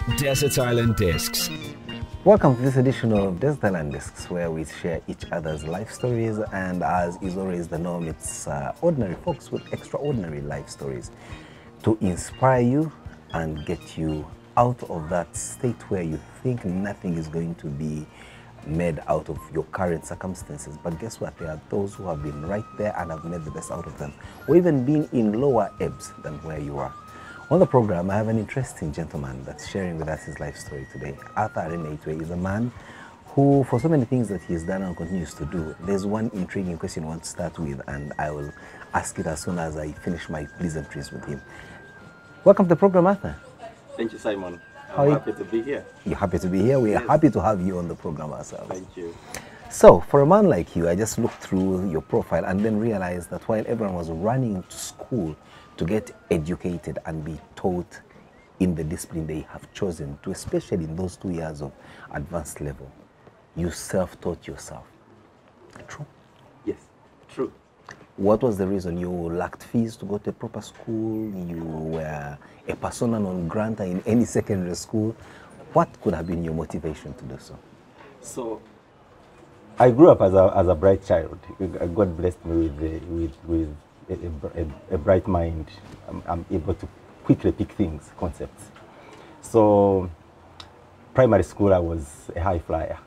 Desert Island Discs. Welcome to this edition of Desert Island Discs, where we share each other's life stories, and as is always the norm, it's ordinary folks with extraordinary life stories to inspire you and get you out of that state where you think nothing is going to be made out of your current circumstances. But guess what? There are those who have been right there and have made the best out of them, or even been in lower ebbs than where you are. On the program, I have an interesting gentleman that's sharing with us his life story today. Arthur Arinetwe is a man who, for so many things that he's done and continues to do, there's one intriguing question I want to start with, and I will ask it as soon as I finish my pleasantries with him. Welcome to the program, Arthur. Thank you, Simon. I'm happy to be here. You're happy to be here. We are happy to have you on the program ourselves. Thank you. So, for a man like you, I just looked through your profile and then realized that while everyone was running to school to get educated and be taught in the discipline they have chosen to, especially in those 2 years of advanced level, you self-taught yourself. True? Yes, true. What was the reason? You lacked fees to go to a proper school? You were a persona non grata in any secondary school? What could have been your motivation to do so? So, I grew up as a bright child. God blessed me with a bright mind. I'm able to quickly pick things, concepts. So, primary school, I was a high flyer.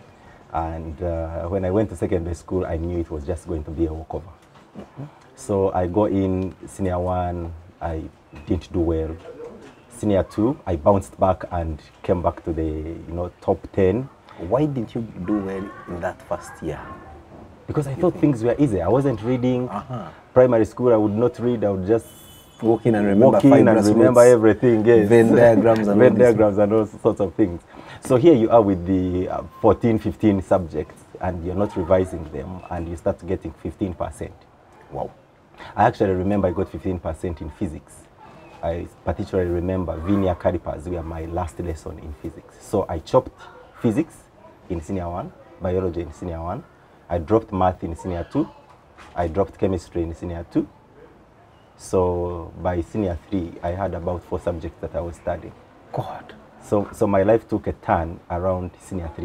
And when I went to secondary school, I knew it was just going to be a walkover. Mm-hmm. So I go in senior 1, I didn't do well. Senior 2, I bounced back and came back to the top 10. Why didn't you do well in that first year? Because I thought things were easy. I wasn't reading. Primary school, I would not read. I would just walk in and remember everything. Yes. Venn diagrams and Venn diagrams and all sorts of things. So here you are with the 14, 15 subjects, and you're not revising them, and you start getting 15%. Wow. I actually remember I got 15% in physics. I particularly remember linear calipers were my last lesson in physics. So I chopped physics in senior 1, biology in senior 1. I dropped math in senior 2. I dropped chemistry in senior 2. So by senior 3, I had about 4 subjects that I was studying. God. So my life took a turn around senior 3.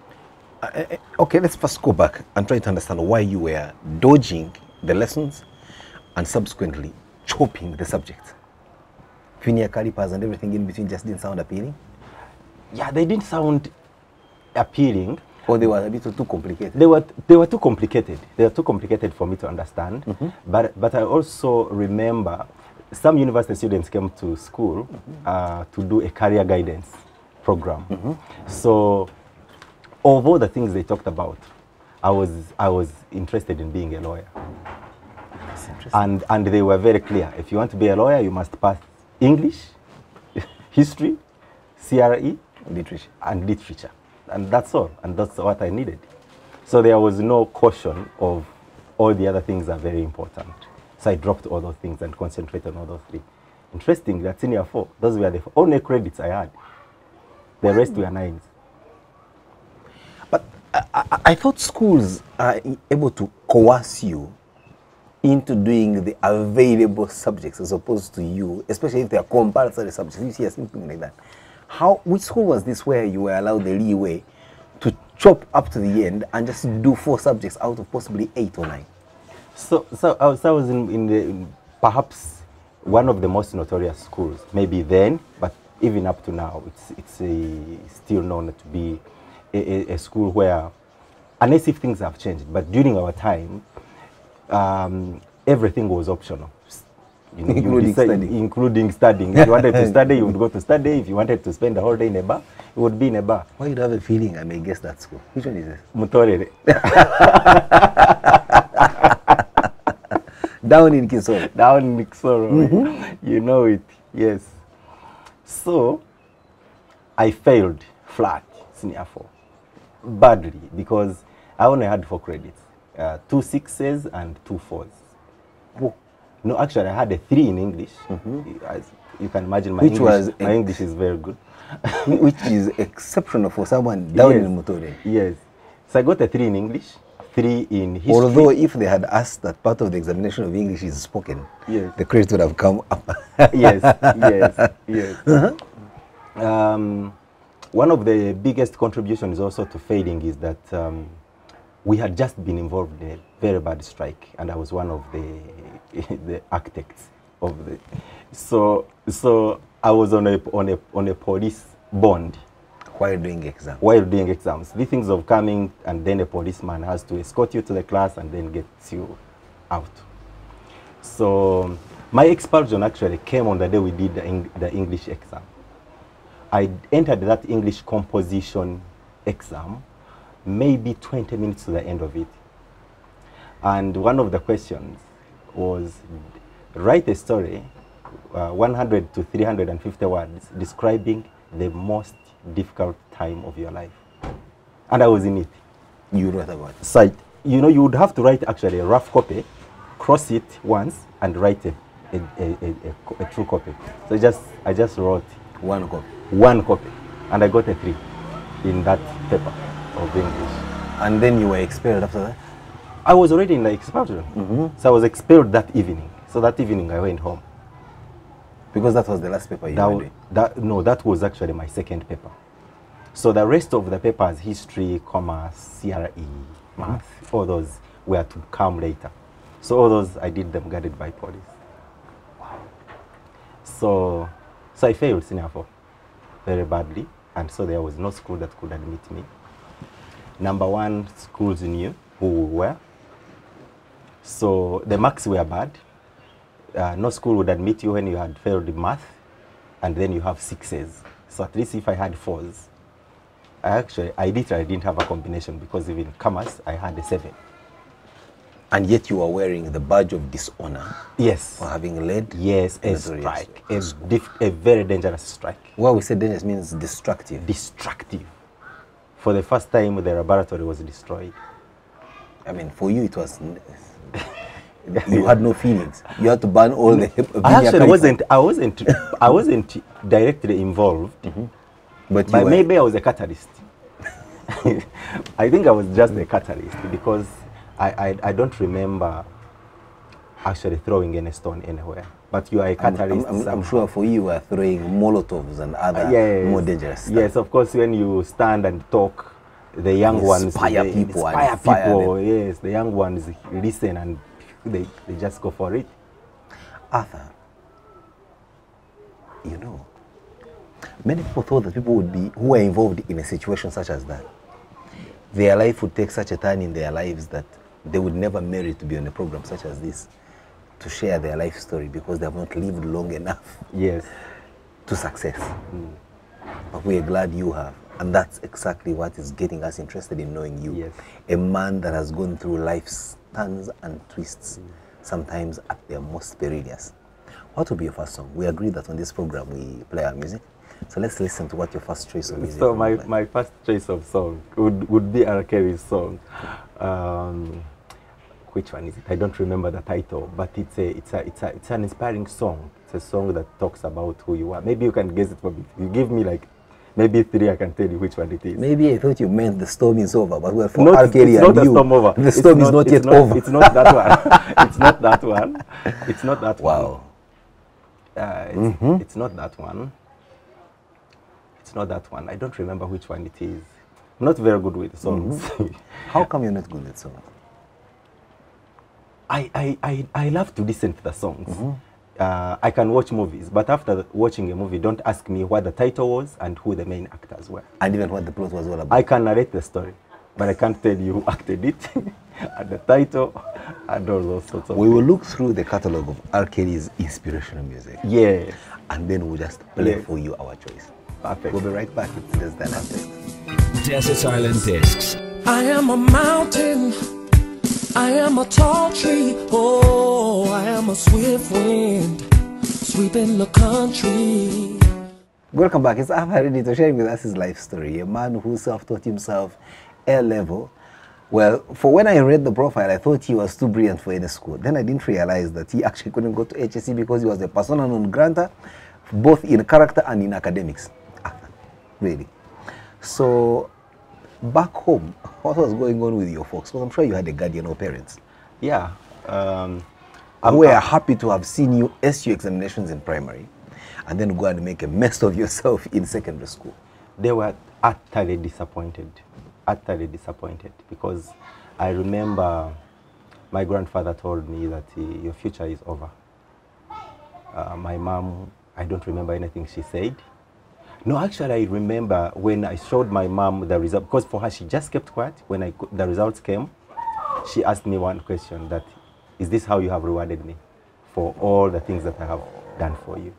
Okay, let's first go back and try to understand why you were dodging the lessons and subsequently chopping the subjects. Linear calipers and everything in between just didn't sound appealing? Yeah, they didn't sound appealing. Or they were a bit too complicated? They were too complicated. They were too complicated for me to understand. Mm-hmm. But I also remember some university students came to school to do a career guidance program. Mm-hmm. So, of all the things they talked about, I was interested in being a lawyer. That's interesting. And they were very clear. If you want to be a lawyer, you must pass English, history, CRE, literature. And that's all. And that's what I needed. So there was no caution of all the other things are very important. So I dropped all those things and concentrated on all those 3. Interesting that senior 4, those were the only credits I had. The rest were 9s. But I thought schools are able to coerce you into doing the available subjects as opposed to you, especially if they are compulsory subjects. You see something like that. Which school was this where you were allowed the leeway to chop up to the end and just do 4 subjects out of possibly 8 or 9? So I was in perhaps one of the most notorious schools, maybe then, but even up to now, it's still known to be a school where, unless if things have changed, but during our time, everything was optional. Including studying. If you wanted to study, you would go to study. If you wanted to spend the whole day in a bar, you would be in a bar. Why you have a feeling I may guess that school? Which one is this? Mutorere. Down in Kisoro. Down in Kisoro. Mm-hmm. You know it, yes. So, I failed flat, senior 4, badly, because I only had 4 credits. 2 6s and 2 4s. Oh. No, actually, I had a 3 in English. Mm-hmm. As you can imagine, my English is very good. Which is exceptional for someone down in Mutore. Yes. So I got a 3 in English, 3 in history. Although if they had asked that part of the examination of English is spoken, yes, the credit would have come up. Yes, yes, yes. One of the biggest contributions also to failing is that we had just been involved in a very bad strike, and I was one of the architects of the. So I was on a police bond. While doing exams. While doing exams, the things of coming and then a policeman has to escort you to the class and then gets you out. So my expulsion actually came on the day we did the English exam. I entered that English composition exam maybe 20 minutes to the end of it. And one of the questions was, write a story, 100 to 350 words, describing the most difficult time of your life. And I was in it. You wrote about it? So, you know, you would have to write actually a rough copy, cross it once, and write a true copy. So I just wrote one copy. One copy, and I got a 3 in that paper of English. And then you were expelled after that? I was already in the expulsion. So I was expelled that evening. So that evening I went home. Because that was the last paper you were doing? No, that was actually my second paper. So the rest of the papers, history, commerce, CRE, math, all those were to come later. So all those, I did them guarded by police. Wow. So I failed senior 4 very badly, and so there was no school that could admit me. Number 1, schools knew who we were. So the marks were bad. No school would admit you when you had failed math, and then you have 6s. So at least if I had 4s, I didn't have a combination, because even commerce, I had a 7. And yet you were wearing the badge of dishonor. Yes. For having led. Yes, a strike, a very dangerous strike. Well, we said dangerous means destructive. Destructive. For the first time, the laboratory was destroyed. I mean, for you, it was. You had no feelings. You had to burn all the. I actually I wasn't directly involved, but maybe I was a catalyst. I think I was just a catalyst, because I don't remember actually throwing any stone anywhere. But you are a catalyst. I'm sure for you were throwing Molotovs and other more dangerous stuff. Yes, of course, when you stand and talk, the young ones inspire people. Yes, the young ones listen and they just go for it. Arthur, you know, many people thought that people would be, who were involved in a situation such as that, their life would take such a turn in their lives that they would never merit to be on a program such as this, to share their life story, because they have not lived long enough to success. But we are glad you have. And that's exactly what is getting us interested in knowing you. Yes. A man that has gone through life's turns and twists, sometimes at their most perilous. What would be your first song? We agreed that on this program we play our music. So let's listen to what your first choice of music is. So my first choice of song would be R. Kelly's song. Which one is it? I don't remember the title, but it's an inspiring song. It's a song that talks about who you are. Maybe you can guess it for me. You give me like maybe 3, I can tell you which one it is. Maybe I thought you meant The Storm is Over, but well, for R. Kelly and you, The Storm is not yet over. It's not that one. It's not that one. It's not that one. Wow. It's not that one. It's not that one. I don't remember which one it is. I'm not very good with songs. How come you're not good with songs? I love to listen to the songs. I can watch movies, but after watching a movie, don't ask me what the title was and who the main actors were. And even what the plot was all about. I can narrate the story, but I can't tell you who acted it, and the title, and all those sorts of We will look through the catalogue of R. Kelly's inspirational music. Yes. And then we'll just play for you our choice. Perfect. We'll be right back with Desert Island Discs. Desert Island Discs. I am a mountain. I am a tall tree, oh, I am a swift wind, sweeping the country. Welcome back. It's Arthur Redito sharing with us his life story. A man who self-taught himself A-level. Well, for when I read the profile, I thought he was too brilliant for any school. Then I didn't realize that he actually couldn't go to HSC because he was a persona non grata, both in character and in academics. Really. So, back home, what was going on with your folks? Because I'm sure you had a guardian or parents. Yeah. We are happy to have seen you SU examinations in primary. and then go and make a mess of yourself in secondary school. They were utterly disappointed, because I remember my grandfather told me that your future is over. My mom, I don't remember anything she said. No, actually, I remember when I showed my mom the result, because for her, she just kept quiet. When the results came, she asked me one question, that, is this how you have rewarded me for all the things that I have done for you?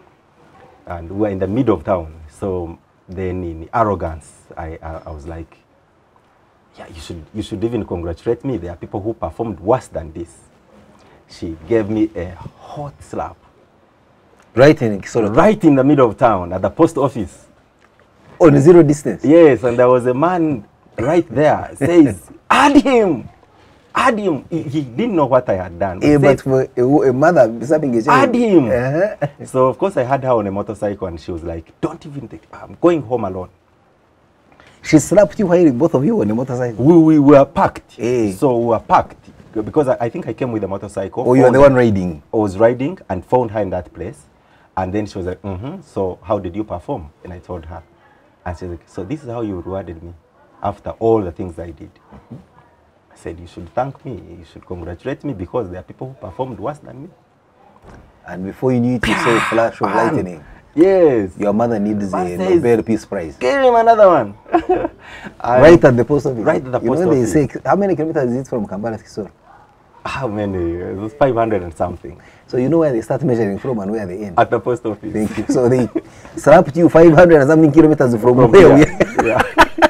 And we're in the middle of town, so then in arrogance, I was like, yeah, you should even congratulate me. There are people who performed worse than this. She gave me a hot slap. Right in Kisoro? Right in the middle of town, at the post office. On zero distance? Yes, and there was a man right there, says, add him! Add him! He didn't know what I had done. But for a mother slapping a child? Add him! So, of course, I had her on a motorcycle, and she was like, don't even think, I'm going home alone. She slapped you while both of you on a motorcycle? We were packed. So we were packed. Because I think I came with a motorcycle. Oh, you were the one riding? I was riding and found her in that place. And then she was like, so how did you perform? And I told her. And she was like, so this is how you rewarded me after all the things I did. I said, you should thank me. You should congratulate me, because there are people who performed worse than me. And before you knew it, you saw a flash of lightning. Yes. Your mother needs a Nobel Peace Prize. Give him another one. Right at the post office. Right at the post They office. say, how many kilometers is it from Kampala to Kisoro? How many? It was 500 and something. So you know where they start measuring from and where they end? At the post office. Thank you. So they slapped you 500 and something kilometers from where? Yeah.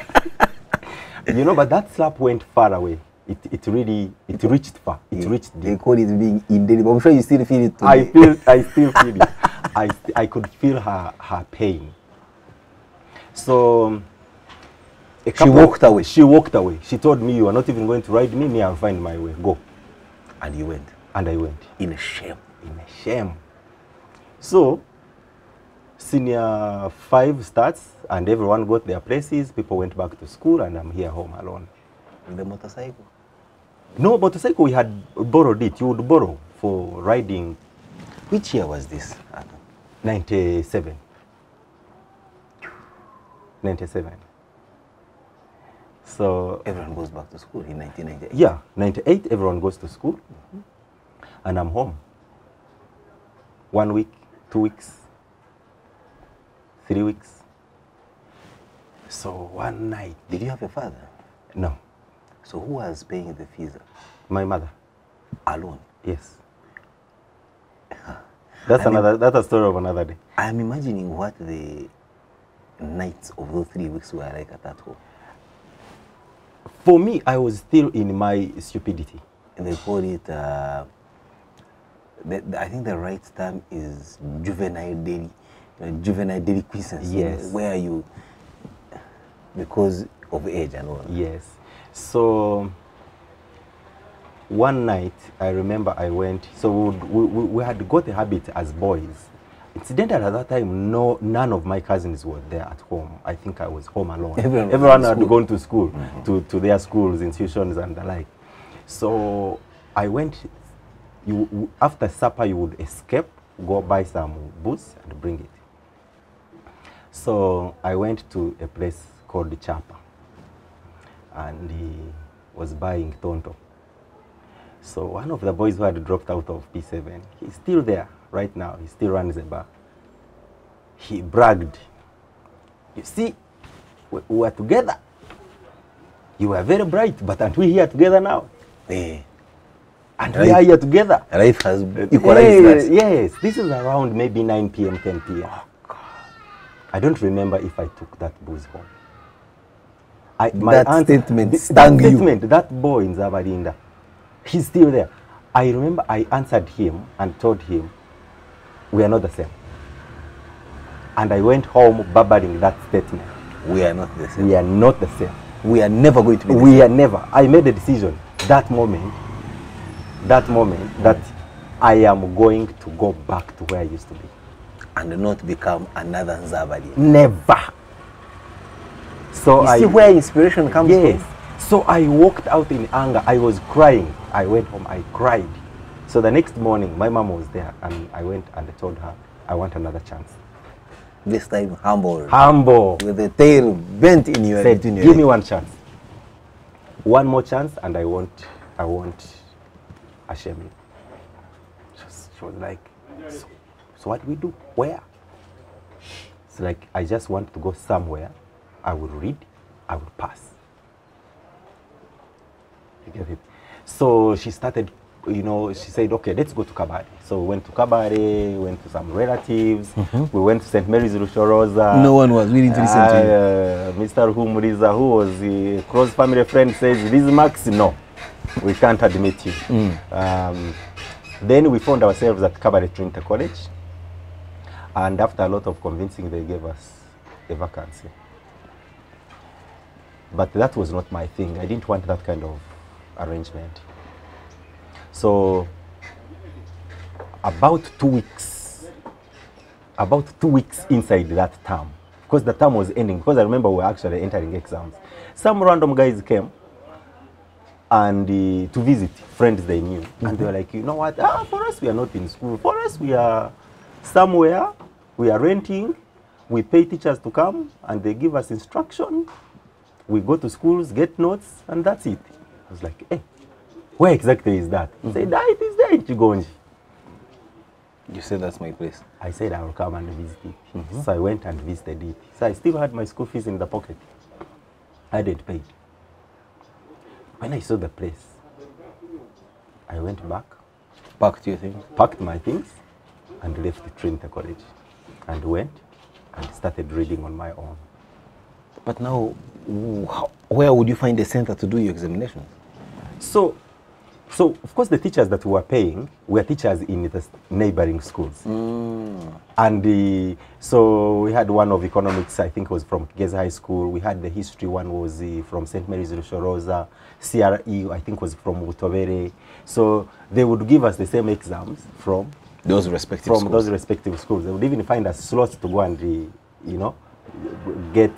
You know, but that slap went far away. It reached far. It reached deep. They call it being indelible. I'm sure you still feel it today. I still feel it. I could feel her pain. So she walked away. She walked away. She told me, you are not even going to ride me. Me, I'll find my way. Go. And you went. And I went. In a shame. In a shame. So senior 5 starts, and everyone got their places. People went back to school, and I'm here home alone. With the motorcycle? No, motorcycle, we had borrowed it. You would borrow for riding. Which year was this? 97. 97. So everyone goes back to school in 1998. Yeah, 98, everyone goes to school. And I'm home. 1 week, 2 weeks, 3 weeks. So one night. Did you have a father? No. So who was paying the fees? My mother. Alone? Yes. That's a story of another day. I'm imagining what the nights of those 3 weeks were like at that home. For me, I was still in my stupidity. And they call it, I think the right term is juvenile delinquency. Yes. Where you, because of age and all. Yes. So one night, I remember I went, so we had got a habit as boys. Incidentally, at that time, none of my cousins were there at home. I think I was home alone. Everyone had gone to school, to their schools, institutions, and the like. So I went, after supper, you would escape, go buy some booze, and bring it. So I went to a place called Chapa, and he was buying Tonto. So one of the boys who had dropped out of P7, he's still there right now. He still runs a bar. He bragged, you see, we were together. You were very bright, but aren't we here together now? Yeah. And we are here together. Life has equalized us. Yes, this is around maybe 9 p.m., 10 p.m. Oh, God. I don't remember if I took that booze home. That statement, that boy in Zabadinda, he's still there. I remember I answered him and told him, we are not the same. And I went home babbling that statement. We are not the same. We are not the same. We are never going to be the same. We are never. I made a decision that moment that I am going to go back to where I used to be. And not become another Nzabadi. Never. So you see where inspiration comes from? So I walked out in anger. I was crying. I went home. I cried. So the next morning, my mom was there, and I went and I told her, I want another chance. This time humble. Humble. With the tail bent in your Said, between your give me legs. one chance. One more chance and I won't shame you. She was like, so what do we do? Where? It's like, I just want to go somewhere. I will read, I will pass. You get it? So she started, you know, she said, okay, let's go to Kabare. So we went to Kabare, went to some relatives, we went to St. Mary's Rushorosa. No one was willing to listen to you. Mr. Humuriza, who was a close family friend, says, this Max, no, we can't admit you. Then we found ourselves at Kabare Trinity College. And after a lot of convincing, they gave us a vacancy. But that was not my thing. I didn't want that kind of arrangement. So about 2 weeks inside that term, because the term was ending, because I remember we were actually entering exams, some random guys came and to visit friends they knew. And they were like, you know what, for us we are not in school. For us we are somewhere, we are renting, we pay teachers to come and they give us instruction. We go to schools, get notes, and that's it. I was like, hey, where exactly is that? He said, it is there in Chigonji. You said that's my place. I said I will come and visit it. So I went and visited it. So I still had my school fees in the pocket. I hadn't paid. When I saw the place, I went back, Packed your things. packed my things, and left Trinity College. And went and started reading on my own. But now, where would you find a center to do your examinations? So of course the teachers that we were paying were teachers in the neighboring schools. And so we had one of economics, I think was from Kigezi High School. We had the history one was from St. Mary's Rushorosa. CRE, I think was from Utobere. So they would give us the same exams from Those respective schools. those respective schools. They would even find us slots to go and, you know, get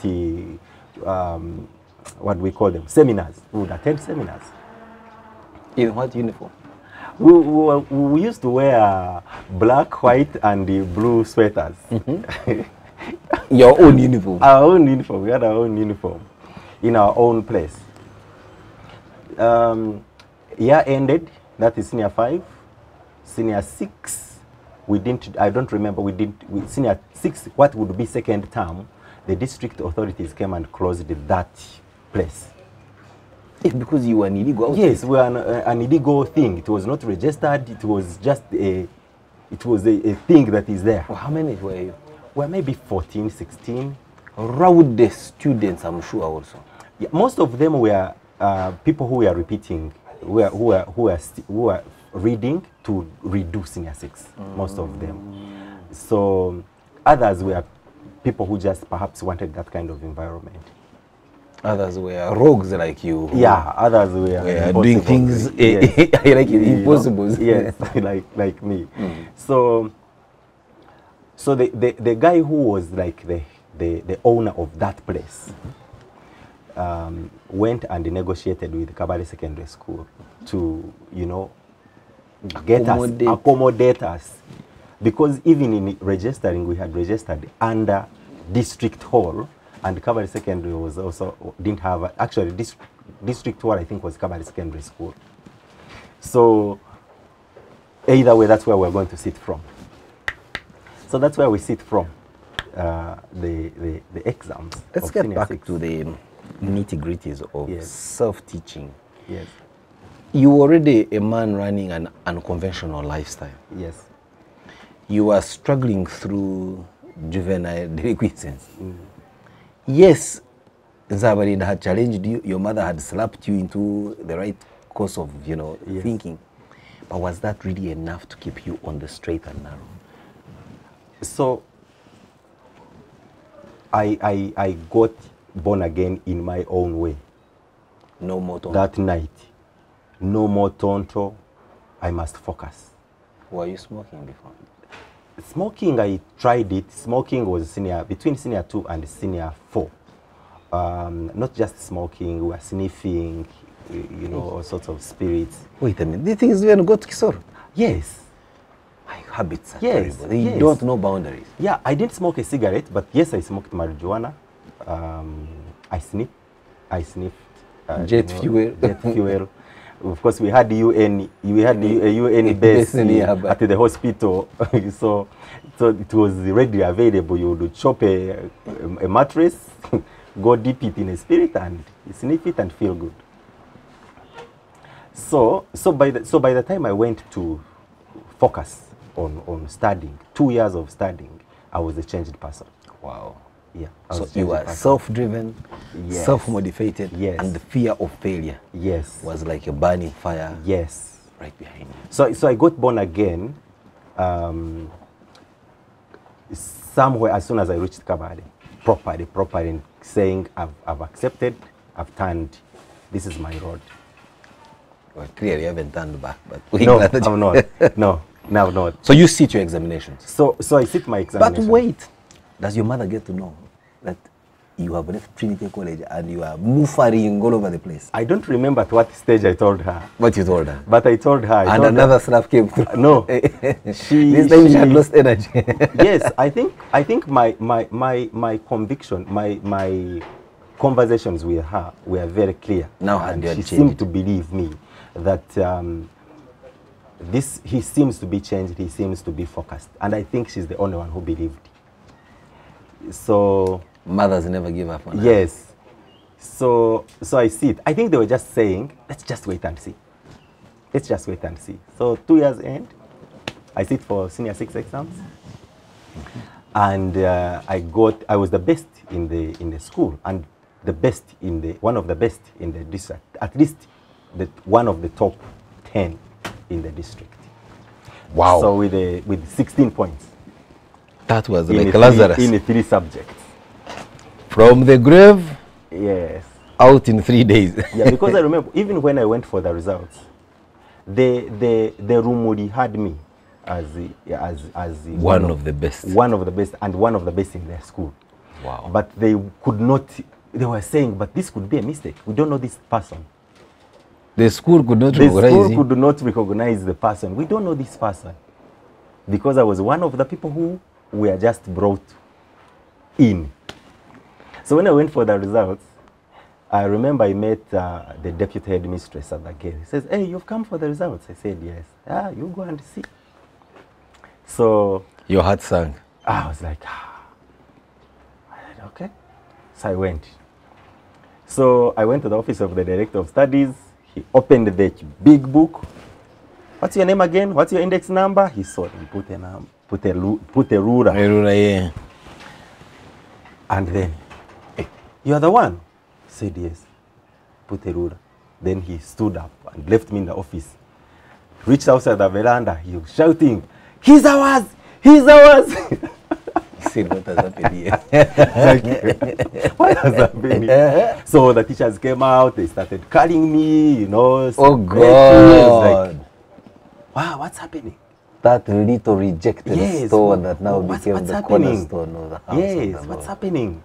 what we call them, seminars. We would attend seminars. In what uniform? We used to wear black, white, and blue sweaters. Your own uniform. Our own uniform. We had our own uniform in our own place. Year ended. That is senior 5. Senior 6, we didn't. I don't remember. Senior 6. What would be second term? The district authorities came and closed that place. Because you were an illegal outfit. Yes, we were an illegal thing. It was not registered. It was just a thing that is there. Well, how many were you? Well, maybe 14, 16. Around the students, I'm sure also. Yeah, most of them were people who were repeating, who were reading to redo senior 6. Most of them. So others were people who just perhaps wanted that kind of environment. Others were rogues like you. Yeah, others were doing things like impossible. Yes, like me. So the guy who was like the owner of that place went and negotiated with Kabare Secondary School to, you know, accommodate us, because even in registering we had registered under District Hall. And Kabare Secondary was also didn't have actually District 1, I think, was Kabare Secondary School. So either way, that's where we're going to sit from. So that's where we sit from the exams. Let's get back to the nitty-gritties of self-teaching. Yes. You were already a man running an unconventional lifestyle. Yes. You were struggling through juvenile delinquencies. Yes, Nzabarinda had challenged you, your mother had slapped you into the right course of, you know, thinking. But was that really enough to keep you on the straight and narrow? So I got born again in my own way. No more tonto. That night, no more tonto. I must focus. Were you smoking before? Smoking, I tried it. Smoking was between senior 2 and senior 4. Not just smoking, we were sniffing, you know, all sorts of spirits. Wait a minute, these things didn't go to Kisoro? Yes. My habits are Yes, terrible. They yes. don't know boundaries. Yeah, I didn't smoke a cigarette, but yes, I smoked marijuana. I sniffed Jet fuel. Jet fuel. Of course, we had UN. We had a UN base at the hospital, so it was readily available. You would chop a mattress, go dip it in a spirit, and sniff it and feel good. So by the time I went to focus on studying, 2 years of studying, I was a changed person. Wow. Yeah. So you were self-driven, Yes. self-motivated, Yes. and the fear of failure Yes. was like a burning fire Yes. right behind you. So I got born again somewhere as soon as I reached Kabale, properly saying I've accepted, I've turned, this is my road. Well, clearly you haven't turned back, but No, I'm not. No, I'm not. So you sit your examinations. So I sit my examination. But wait, does your mother get to know that you have left Trinity College and you are muffering all over the place? I don't remember at what stage I told her. What you told her? But I told her. And another slap came through. No. This time she had lost energy. Yes, I think my conviction, my conversations with her were very clear. Now and had she changed seemed it. to believe me that he seems to be changed, he seems to be focused. And I think she's the only one who believed. So Mothers never give up on us. yes. So I see it. I think they were just saying, let's just wait and see. Let's just wait and see. So 2 years end, I sit for senior 6 exams. And I was the best in the school and one of the best in the district, at least one of the top 10 in the district. Wow. So with 16 points. That was in like Lazarus. in 3 subjects. From the grave Yes. out in 3 days. Yeah, because I remember even when I went for the results, the Rumuri had me as One of the best. one of the best and one of the best in their school. Wow. But they could not. They were saying, but this could be a mistake. We don't know this person. The school could not The recognize school him. could not recognize the person. We don't know this person because I was one of the people who were just brought in. So when I went for the results, I remember I met the deputy headmistress at the gate. He says, "Hey, you've come for the results?" I said, "Yes." "Ah, you go and see." So Your heart sank. I was like, I said, okay. So I went. So I went to the office of the director of studies. He opened the big book. "What's your name again? What's your index number?" He saw it. He put a ruler. Yeah. And then, "Hey, you are the one?" I said, "Yes." Put a ruler. Then he stood up and left me in the office. Reached outside the veranda. He was shouting, "He's ours! He's ours!" He said, what has happened here? What has happened? So the teachers came out, they started calling me, you know. Oh God. God. Wow, what's happening? That little rejected Yes, stone that now what's became the happening? cornerstone of the house. Yes, of the what's Lord. happening?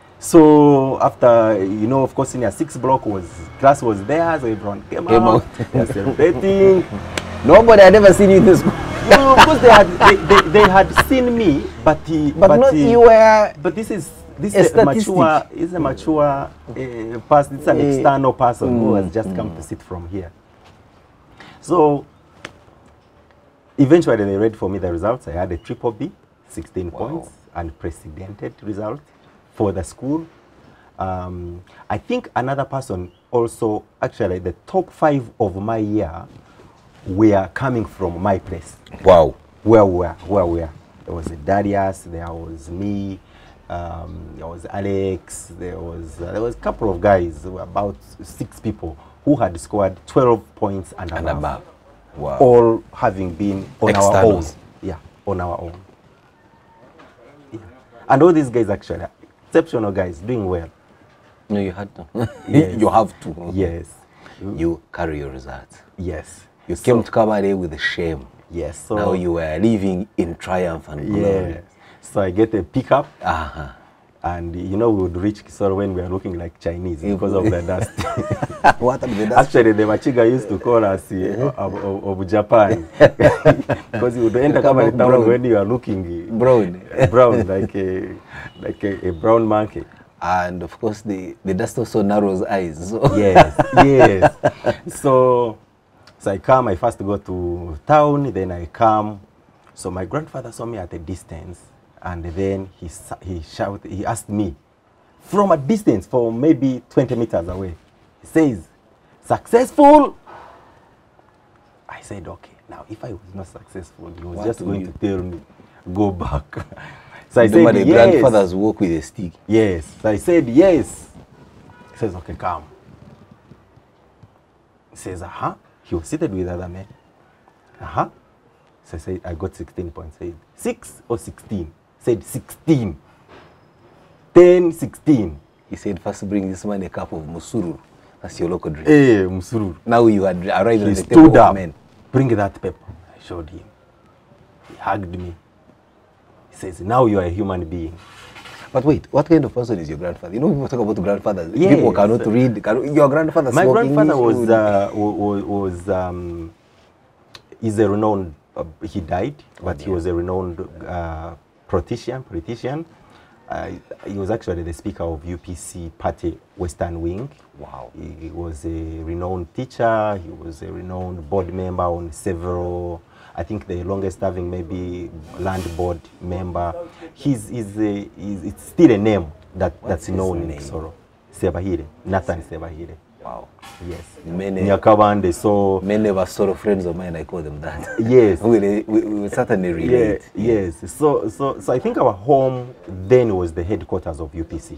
So after, you know, of course, senior 6 block class was there, so everyone came out. They were celebrating. Nobody had ever seen you in the school. No, of course they had seen me, but You were. But this is A a mature person. It's an external person who has just come to sit from here. So eventually they read for me the results. I had a triple B, 16 points, unprecedented result for the school. I think another person also, actually the top 5 of my year were coming from my place. Wow. Where we are. There was a Darius, there was me, there was Alex, there was a couple of guys, about 6 people who had scored 12 points and above. Wow. All having been on our own. Externals. Yeah, on our own. Yeah. And all these guys actually, exceptional guys, doing well. No, you had to. Yes. You have to. Yes. You carry your results. Yes. You came to Kabale with shame. Yes. So Now you were living in triumph and glory. yes. So I get a pickup. Uh-huh. And you know, we would reach Kisoro when we are looking like Chinese because of the dust. What happened to the dust? Actually, the Machiga used to call us of Japan because you would enter Kabale town when you are looking Brown. brown like a brown monkey. And of course, the dust also narrows eyes. So. Yes, yes. So I first go to town, then I come. So my grandfather saw me at a distance, and then he asked me from a distance, for maybe 20 meters away. He says, "Successful?" I said, "Okay." Now, if I was not successful, he was just going to tell me, "Go back." So I said, "Yes." Grandfathers walk with a stick. Yes. So I said, "Yes." He says, "Okay, come." He says, "Uh-huh." He was seated with other men. "Uh-huh." So I said, "I got 16 points." Said, 6 or 16? Said, 16. 10, 16. He said, "First bring this man a cup of musururu." That's your local drink. Hey, musururu. Now you had arrived He at the stood table up. of men. Bring that paper. I showed him. He hugged me. He says, "Now you are a human being." But wait, what kind of person is your grandfather? You know, people talk about grandfathers. Yes. People cannot read. Your grandfather My spoke grandfather English, is a renowned, he died, but he was a renowned politician. He was actually the speaker of UPC party Western Wing. Wow. He was a renowned teacher. He was a renowned board member on several, I think the longest having maybe land board member. It's still a name that's known in Kisoro. Sebahire, Nathan Sebahire. Wow. Yes. Many Nyakabande, so many of us sort of friends of mine, I call them that. yes. we will certainly relate. Yes. So I think our home then was the headquarters of UPC.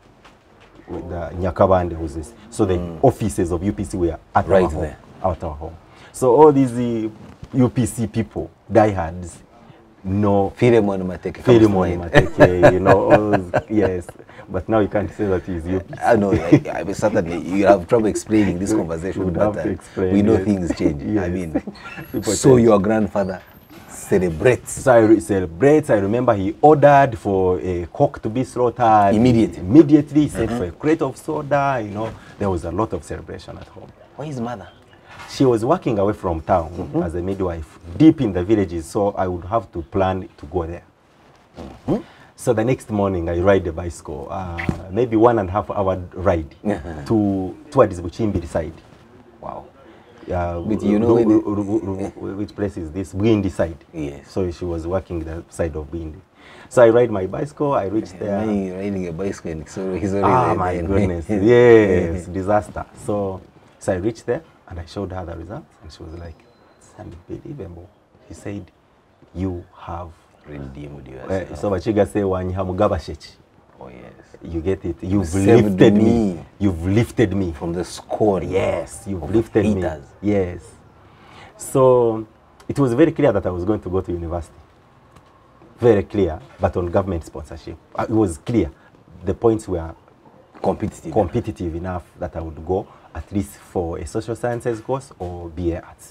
The Nyakabande was this. So the offices of UPC were at Right our home. there. At our home. So all these UPC people, diehards, no Philemon Mateke. comes to mind. Mateke, you know, all those, yes. But now you can't say that he's UPC. I know, I mean, certainly you have trouble explaining this conversation, would but have to explain, we know yes. things change. I Yes. mean, People so change. your grandfather celebrates. So I celebrate. I remember he ordered for a cock to be slaughtered. Immediately. Immediately, he sent for a crate of soda. You know, there was a lot of celebration at home. Where is mother? She was working away from town as a midwife, deep in the villages, so I would have to plan to go there. So the next morning, I ride the bicycle, maybe 1.5 hour ride towards Buchimbiri side. Wow. But you know which place is this? Bwindi side. Yes. So she was working the side of Bwindi. So I ride my bicycle, I reach there. Me riding a bicycle, so he's already My there. goodness. Yes, disaster. So I reached there and I showed her the results and she was like, "It's unbelievable." She said, "You have Redeemed yourself. so Machiga say wanyihamugabashechi." Oh yes. You get it. You've saved lifted me. me. You've lifted me. From the scorn. Yes, you've of lifted haters. me. Yes. So it was very clear that I was going to go to university. Very clear, but on government sponsorship. It was clear. The points were competitive enough that I would go at least for a social sciences course or BA Arts.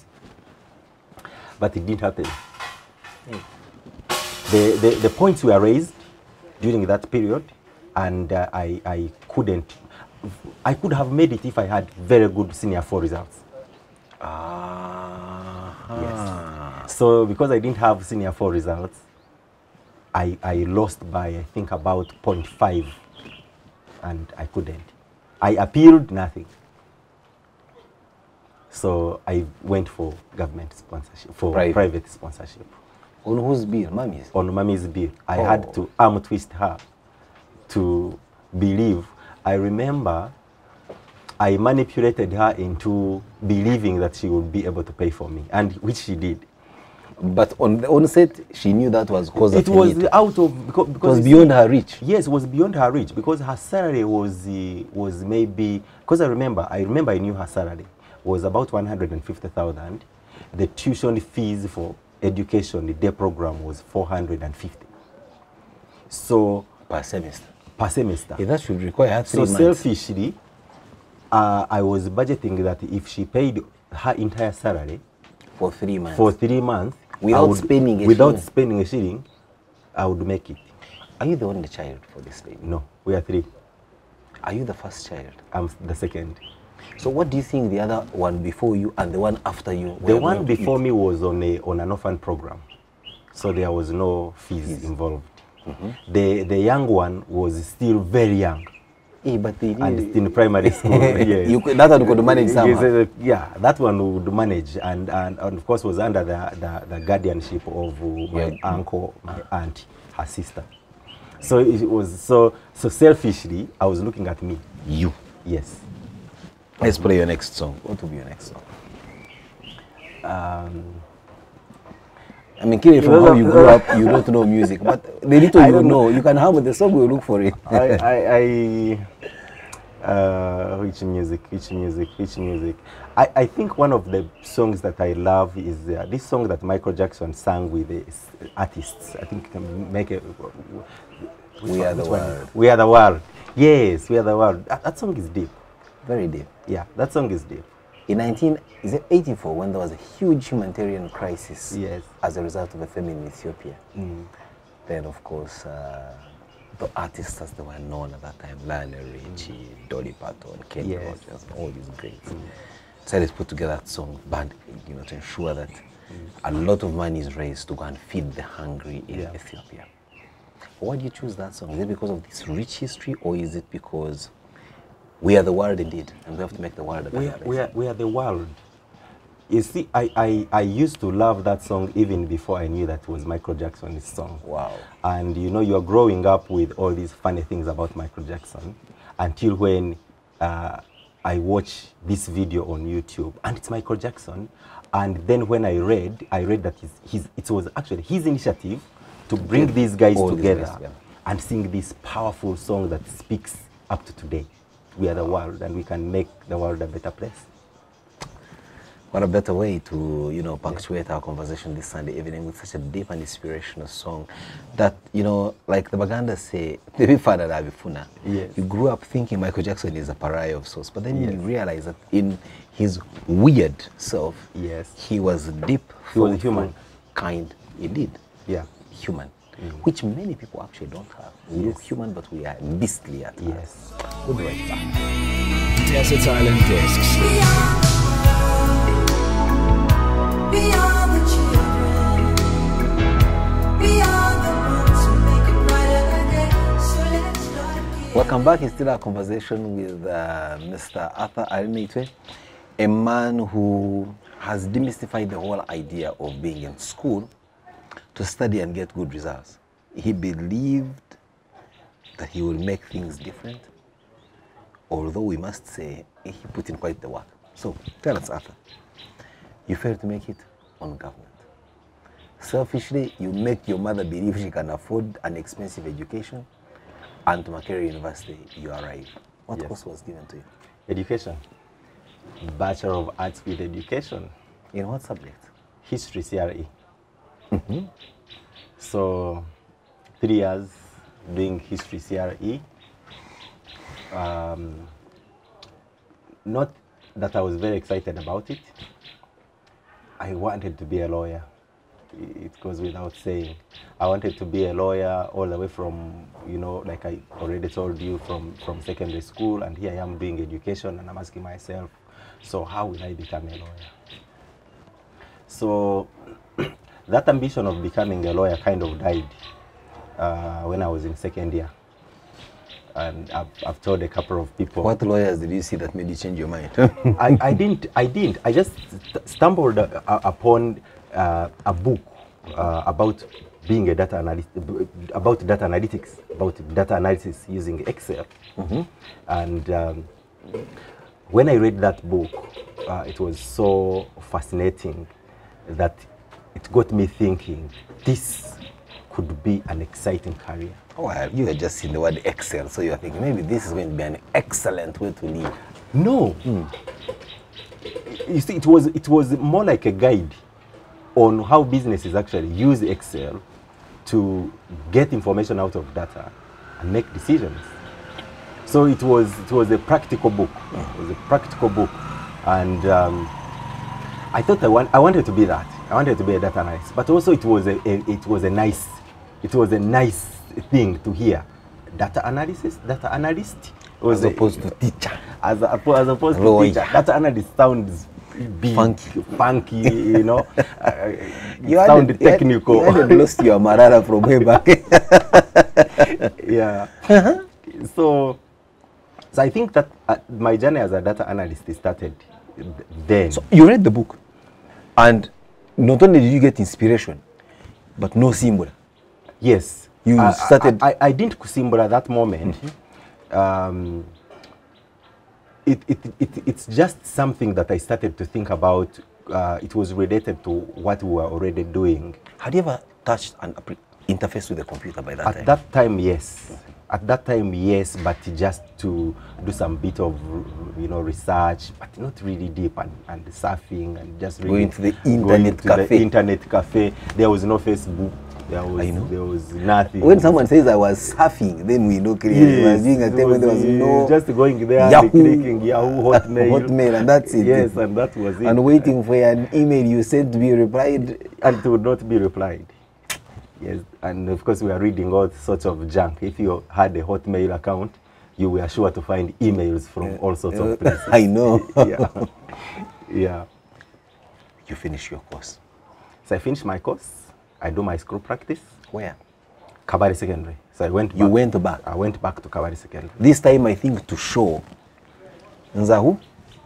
But it didn't happen. The points were raised during that period, and I could have made it if I had very good senior 4 results. Yes. So because I didn't have senior 4 results, I lost by I think about 0.5, and I couldn't. I appealed, nothing. So I went for government sponsorship, for private sponsorship. On whose bill? Mommy's? On Mommy's bill. I had to arm twist her to believe. I remember I manipulated her into believing that she would be able to pay for me, and which she did. But on the onset, she knew that was cause of it was out of because it was beyond her reach. Yes, it was beyond her reach because her salary was maybe, because I remember I knew her salary was about 150,000. The tuition fees for education, the day program was 450. So per semester. Per semester. Yeah, that should require 3 months. So selfishly, I was budgeting that if she paid her entire salary for 3 months. For 3 months. Without spending a shilling, I would make it. Are you the only child for this lady? No, we are 3. Are you the first child? I'm the second. So what do you think the other one before you and the one after you? The one before me was on an orphan program, so there was no fees involved. The young one was still very young. But and it's in primary school. Yes. That one could manage somehow. Yeah, that one would manage, and of course was under the guardianship of my uncle, my aunt, her sister. So it was so selfishly, I was looking at me. You. Yes. Let's play your next song. What will be your next song? I mean, clearly from how you grew up, you don't know music, but the little you know, you can have the song, we'll look for it. Which music? I think one of the songs that I love is this song that Michael Jackson sang with the artists. I think make it. We Are the World. We Are the World. Yes, We Are the World. That song is deep. Very deep. Yeah, that song is deep. In 1984, when there was a huge humanitarian crisis as a result of a famine in Ethiopia, then of course the artists as they were known at that time, Lionel Richie, Dolly Parton, Kenny Rogers, all these greats, decided to put together that song band, to ensure that a lot of money is raised to go and feed the hungry in Ethiopia. Why did you choose that song? Is it because of this rich history, or is it because we are the world indeed, and we have to make the world a better place? We are the world. You see, I used to love that song even before I knew that it was Michael Jackson's song. Wow. And you're growing up with all these funny things about Michael Jackson until when I watch this video on YouTube, and it's Michael Jackson. And then when I read that it was actually his initiative to bring these guys together and sing this powerful song that speaks up to today. We are the world, and we can make the world a better place. What a better way to, punctuate our conversation this Sunday evening with such a deep and inspirational song that, like the Baganda say, you grew up thinking Michael Jackson is a pariah of sorts, but then you realize that in his weird self, he was deep, he was human, kind, indeed. Yeah. Human. Which many people actually don't have. We look human, but we are beastly at heart. We'll be right back. Desert Island Discs. We are the children. We are the ones who make a brighter day. So let's start. Welcome back. It's still our conversation with Mr. Arthur Arinitwe, a man who has demystified the whole idea of being in school to study and get good results. He believed that he will make things different, although we must say he put in quite the work. So tell us, Arthur, you failed to make it on government. Selfishly, you make your mother believe she can afford an expensive education, and to Makerere University you arrive. What course was given to you? Education. Bachelor of Arts with Education. In what subject? History, CRE. So 3 years doing history CRE. Not that I was very excited about it. I wanted to be a lawyer. It goes without saying. I wanted to be a lawyer all the way from, like I already told you, from secondary school, and here I am doing education, and I'm asking myself, so how will I become a lawyer? So that ambition of becoming a lawyer kind of died when I was in second year. And I've told a couple of people. What lawyers did you see that made you change your mind? I didn't. I just stumbled upon a book about being a data analyst, about data analytics, about data analysis using Excel. And when I read that book, it was so fascinating that it got me thinking, this could be an exciting career. Oh, well, you had just seen the word Excel, so you are thinking maybe this is going to be an excellent way to live. No. You see, it was more like a guide on how businesses actually use Excel to get information out of data and make decisions. So it was a practical book. It was a practical book, and I thought I wanted to be that. I wanted to be a data analyst, but also it was a nice thing to hear. Data analyst. As opposed to teacher. As opposed to Lawyer. teacher. Data analyst sounds big, funky, you know. Sound technical. You had lost your marara from way back. Yeah. So I think that my journey as a data analyst started then. So you read the book, and not only did you get inspiration, but no Kusimbula. Yes. You started. I didn't Kusimbula at that moment. It's just something that I started to think about. It was related to what we were already doing. Had you ever touched an interface with the computer by that time? At that time, yes. At that time, yes, but just to do some bit of, you know, research, but not really deep, and surfing and just really going to the internet cafe. The internet cafe. There was no Facebook. There was nothing. When someone says I was surfing, then we know clearly. Yes, was doing a time when there was no just going there, Yahoo, clicking Yahoo, Hotmail, and that's it. Yes, and that was it. And waiting for an email you sent to be replied, and it would not be replied. Yes, and of course we are reading all sorts of junk. If you had a Hotmail account, you were sure to find emails from all sorts of places. I know. Yeah. Yeah. You finish your course. So I finished my course. I do my school practice. Where? Kabari Secondary. So I went back. You went back? I went back to Kabari Secondary. This time I think to show. Nzahu?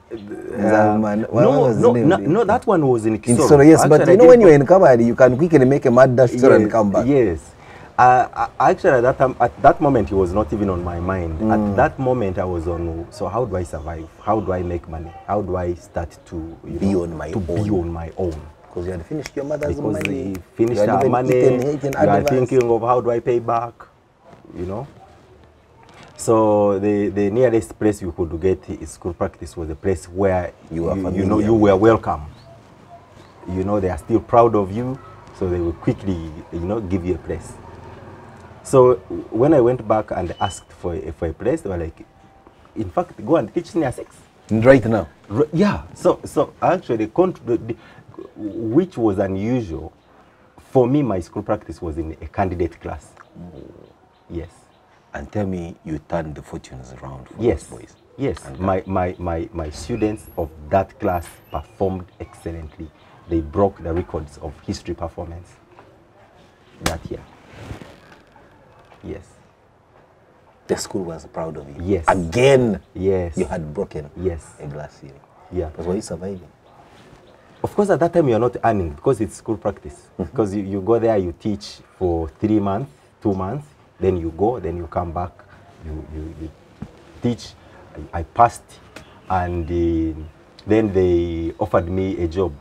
No, that one was in Kisoro. So yes, but you know when you're in Kabari, you can quickly make a mad dash and come back. Yes. Actually, at that moment, it was not even on my mind. At that moment, I was on, so how do I survive? How do I make money? How do I start to be on my own? Because you had finished your mother's money. Finished our money. You are thinking of how do I pay back, you know. So the nearest place you could get school practice was a place where you were welcome. You know, they are still proud of you, so they will quickly, give you a place. So when I went back and asked for a place, they were like, in fact, go and teach Senior 6. Right now? Yeah. So actually, which was unusual, for me, my school practice was in a candidate class. Yes. And tell me, you turned the fortunes around for those boys. Yes. My students of that class performed excellently. They broke the records of history performance that year. Yes. The school was proud of you. Yes. Again. Yes. You had broken. Yes. A glass ceiling. Yeah. But were you surviving? Of course, at that time, you're not earning because it's school practice. Because you go there, you teach for 3 months, 2 months, then you go, then you come back, you teach. I passed, and then they offered me a job.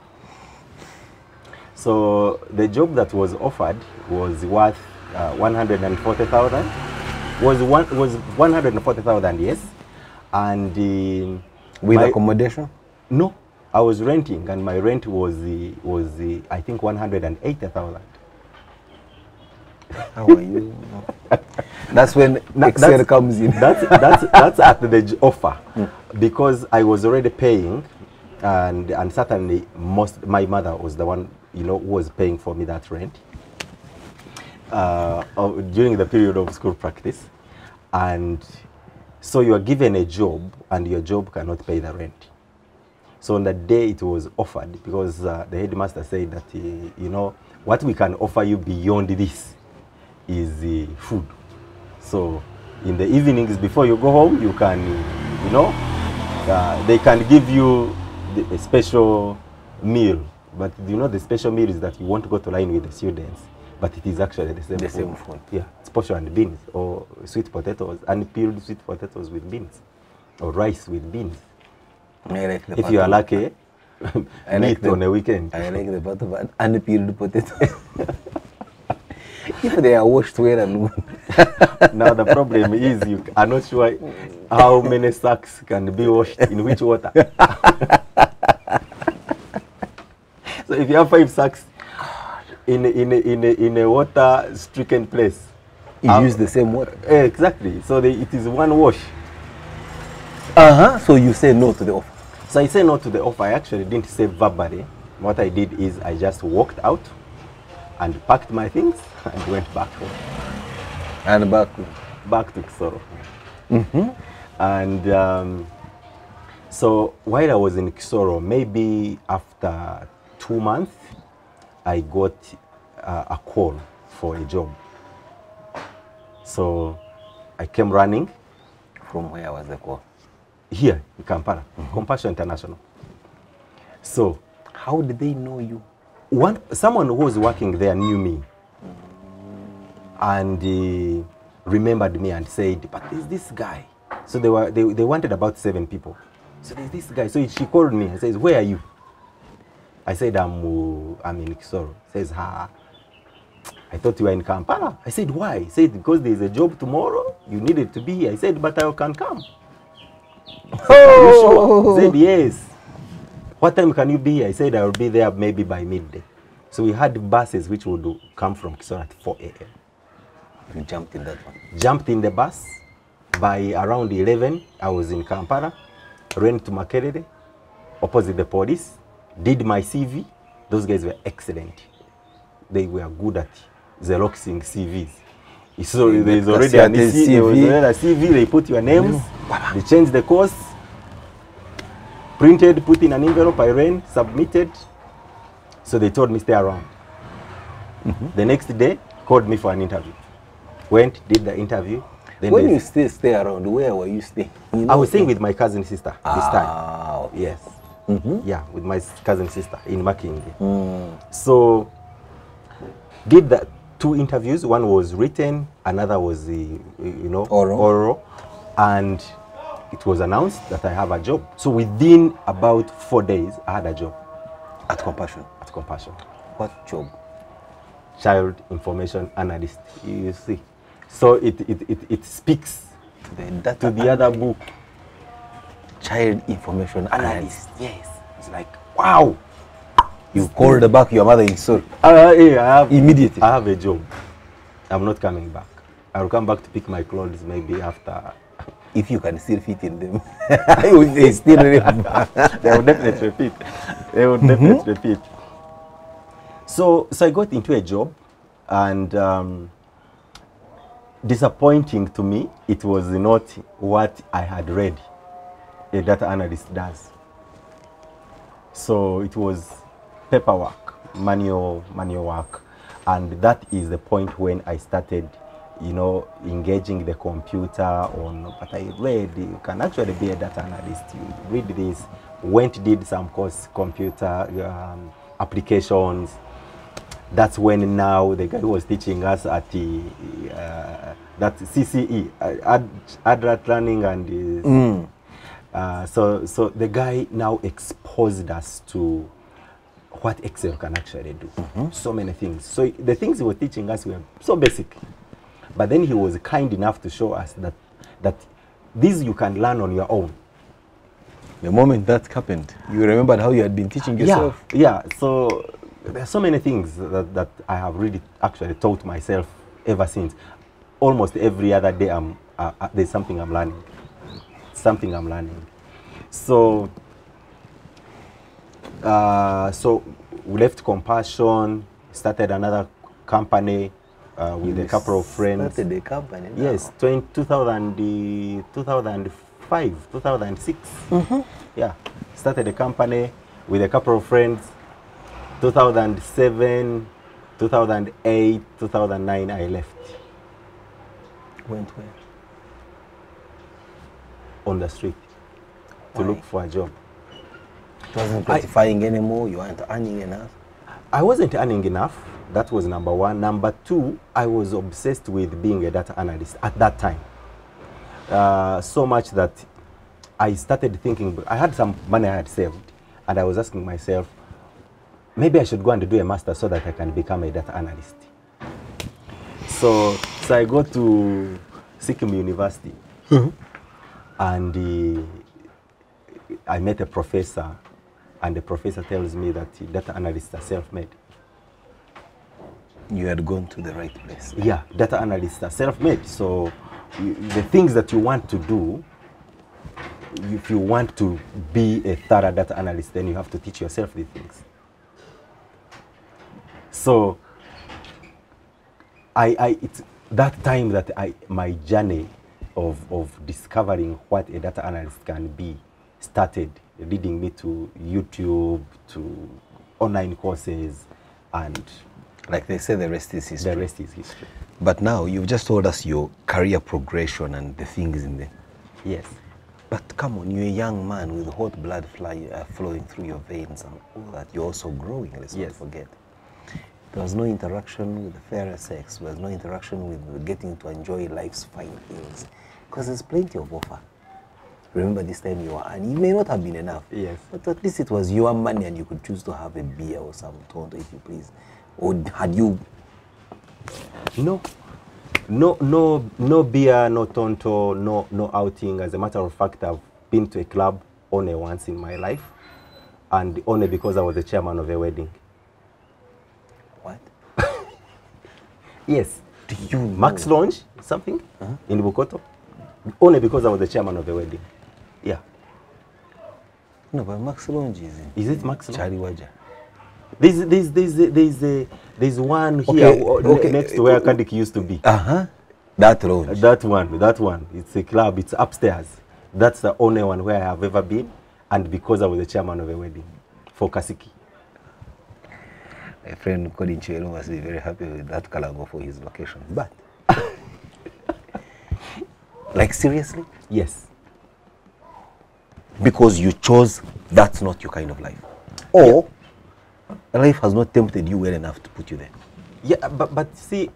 So the job that was offered was worth 140,000. Was 140,000, yes. And with accommodation? No, I was renting, and my rent was I think 180,000. How are you? That's when Excel comes in. That's at the offer, because I was already paying, and certainly my mother was the one who was paying for me that rent during the period of school practice, and so you are given a job, and your job cannot pay the rent. So on the day it was offered, because the headmaster said that what we can offer you beyond this is food. So in the evenings before you go home, you can, they can give you a special meal. But the special meal is that you won't go to line with the students, but it is actually the same food. Yeah, it's posho and beans, or sweet potatoes, unpeeled sweet potatoes with beans, or rice with beans. If you are lucky, meat on a weekend. I like the part of unpeeled potato. If they are washed well and good. Now the problem is you are not sure how many sacks can be washed in which water. So if you have 5 sacks in a water-stricken place, you use the same water. Exactly. So it is one wash. So you say no to the offer. So I say no to the offer. I actually didn't say verbally. What I did is I just walked out and packed my things and went back home. And back. back to Kisoro. And so while I was in Kisoro, maybe after 2 months, I got a call for a job. So I came running. From where was the call? Here in Kampala, Compassion International. So How did they know you? someone who was working there knew me and remembered me and said, but there's this guy. So they wanted about 7 people. So there's this guy. So she called me and says, where are you? I said, I'm in Kisoro. Says, I thought you were in Kampala. I said, why? He said, because there's a job tomorrow. You needed to be here. I said, but I can come. Said, are you sure? He said, yes. What time can you be here? I said, I will be there maybe by midday. So we had buses which would come from Kisoro at 4 a.m. You jumped in that one. Jumped in the bus. By around 11, I was in Kampala. Ran to Makerere, opposite the police. Did my CV. Those guys were excellent. They were good at Xeroxing CVs. So there's already a CV. They put your names. They changed the course. Printed, put in an envelope. I ran, submitted. So they told me stay around. The next day, called me for an interview. Went, did the interview. Then when you stay around, where were you staying? You know, I was staying with my cousin sister this time. Okay. Yes. Yeah, with my cousin sister in Makingi. So did the 2 interviews. One was written, another was oral, and it was announced that I have a job. So within about 4 days, I had a job At Compassion. at Compassion. What job? Child information analyst. You see, so it speaks to the other book. Child information analyst. Yes, it's like wow. You called back your mother in Seoul. Yeah, I have Immediately. I have a job. I'm not coming back. I'll come back to pick my clothes maybe after. If you can still fit in them, they still They will definitely fit. They will definitely fit. So I got into a job, and disappointing to me, it was not what I had read a data analyst does. So it was paperwork, manual work, and that is the point when I started, engaging the computer on. But I read you can actually be a data analyst. You read this, did some course, computer applications. That's when now the guy who was teaching us at the that CCE, Adrat Learning, and so the guy now exposed us to what Excel can actually do. So many things. So the things he was teaching us were so basic, but then he was kind enough to show us that these you can learn on your own. The moment that happened, you remembered how you had been teaching yourself? Yeah. So there are so many things that I have really actually taught myself ever since. Almost every other day, there's something I'm learning. So, so we left Compassion, started another company with a couple of friends. Started a company now. Yes, 2005, 2006. Yeah, started a company with a couple of friends. 2007, 2008, 2009, I left. Went where? On the street to look for a job. It wasn't gratifying anymore. You weren't earning enough. I wasn't earning enough. That was number one. Number two, I was obsessed with being a data analyst at that time. So much that I started thinking, I had some money I had saved, and I was asking myself, maybe I should go and do a master so that I can become a data analyst. So I go to Sikkim University, and I met a professor, and the professor tells me that data analysts are self-made. You had gone to the right place. Yeah, data analysts are self-made. So the things that you want to do, if you want to be a thorough data analyst, then you have to teach yourself these things. So that time that my journey of discovering what a data analyst can be started, leading me to YouTube, to online courses, and like they say, the rest is history. the rest is history. But now you've just told us your career progression and the things in there. Yes. But come on, you're a young man with hot blood flowing through your veins and all that. You're also growing, let's not forget. There was no interaction with the fairer sex. There was no interaction with getting to enjoy life's fine things. Because there's plenty of offer. Remember this time you were, and it may not have been enough. Yes. But at least it was your money and you could choose to have a beer or some tonto if you please. Or had you? No beer, no tonto, no outing. As a matter of fact, I've been to a club only once in my life, and only because I was the chairman of a wedding. What? Yes. Do you know? Max Lounge, something in Bukoto, only because I was the chairman of the wedding. Yeah. No, but Max Lounge Is it Max Lounge? Charlie Waja. There's one here next to where Kandik used to be. That lounge. That one. It's a club. It's upstairs. That's the only one where I have ever been, and because I was the chairman of a wedding for Kasiki. My friend Colin Chelo must be very happy with that Kalago for his location. But, like seriously? Yes. Because you chose that's not your kind of life. Or life has not tempted you well enough to put you there. Yeah, but see,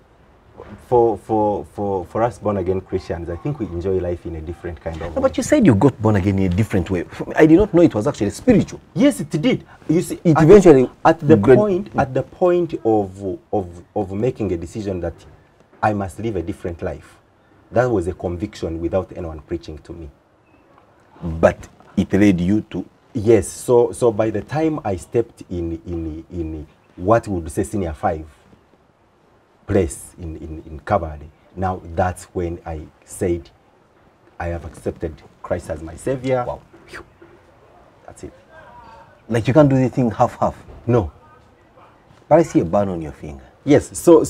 for us born again Christians, I think we enjoy life in a different kind of way. But you said you got born again in a different way. I did not know it was actually spiritual. Yes, it did. You see, it eventually at the point of making a decision that I must live a different life. That was a conviction without anyone preaching to me. But it led you to? Yes. So by the time I stepped in what we would say senior 5 place in Kabale, now that's when I said I have accepted Christ as my savior. Wow. That's it. Like you can't do the thing half-half? No. But I see a burn on your finger. Yes. So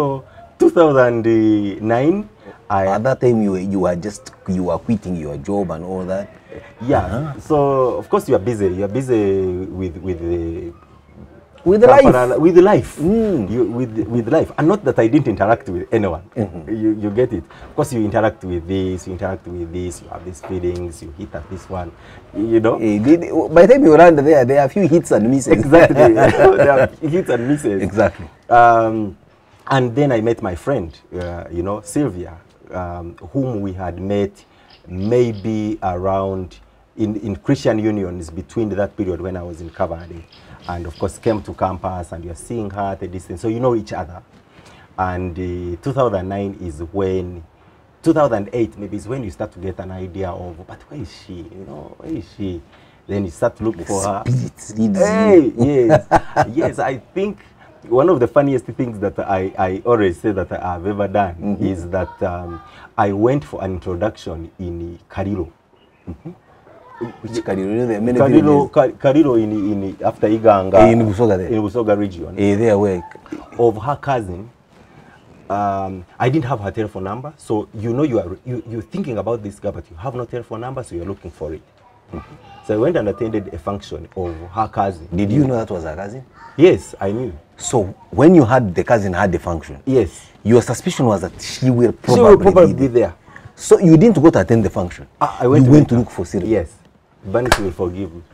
2009. At that time you were quitting your job and all that. Yeah. So of course you are busy. You are busy with the life. With life. With life. And not that I didn't interact with anyone. You get it. Of course you interact with this, you have these feelings, you hit at this one, you know. By the time you run there are a few hits and misses. Exactly. There are hits and misses. Exactly. And then I met my friend, Sylvia, whom we had met maybe around in Christian unions between that period when I was in Kabale, and of course came to campus, and you're seeing her at a distance, so you know each other. And 2009 is when, 2008 maybe is when you start to get an idea of, but where is she? Where is she? Then you start to look for her. Hey, yes, yes. I think one of the funniest things that I always say that I've ever done is that I went for an introduction in Karilo. Which Karilo? There are many villages. Karilo in after Iganga. In Busoga there. In Busoga region. There where? Of her cousin. I didn't have her telephone number, so you're thinking about this girl, but you have no telephone number, so you're looking for it. So I went and attended a function of her cousin. Did you know that was her cousin? Yes, I knew. So when you had the cousin had the function, yes, your suspicion was that she will probably be there. So you didn't go to attend the function. I went to look for Siri. Yes, Banks will forgive me.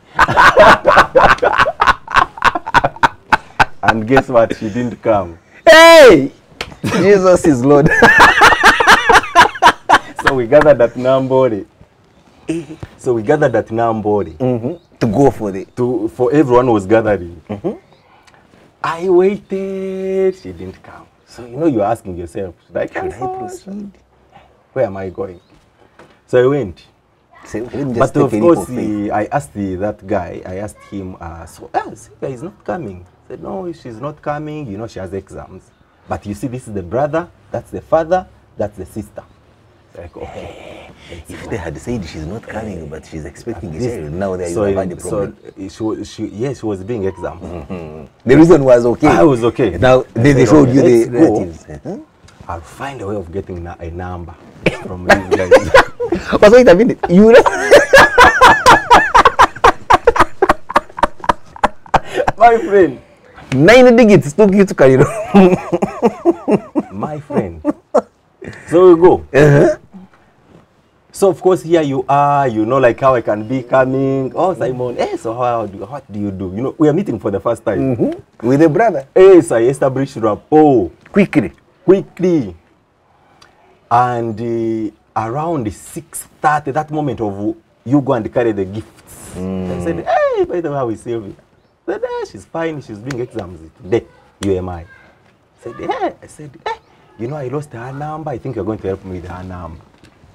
And guess what? She didn't come. Hey, Jesus is Lord. So we gathered at Nambori. To go for the for everyone was gathering. I waited, she didn't come. So you're asking yourself, should I proceed? Where am I going? So I went. But of course, I asked that guy, I asked him, Sylvia is not coming. He said, no, she's not coming, she has exams. But you see, this is the brother, that's the father, that's the sister. Like, okay. If they had said she's not coming, but she's expecting a child, now there is a problem. So she was doing exams. The reason was okay. I was okay. Now they showed you the relatives. I'll find a way of getting a number from these guys. But wait a minute, you My friend. 9 digits took you to Cairo. My friend. So we go. So of course here you are, you know, like how I can be coming. Oh Simon, so what do you do? You know, we are meeting for the first time. With a brother. So I established rapport. Quickly. And around 6:30, that moment of you go and carry the gifts. I said, hey, by the way, how is Sylvia? I said, hey, she's fine, she's doing exams today, UMI. I said, hey, you know, I lost her number. I think you're going to help me with her number.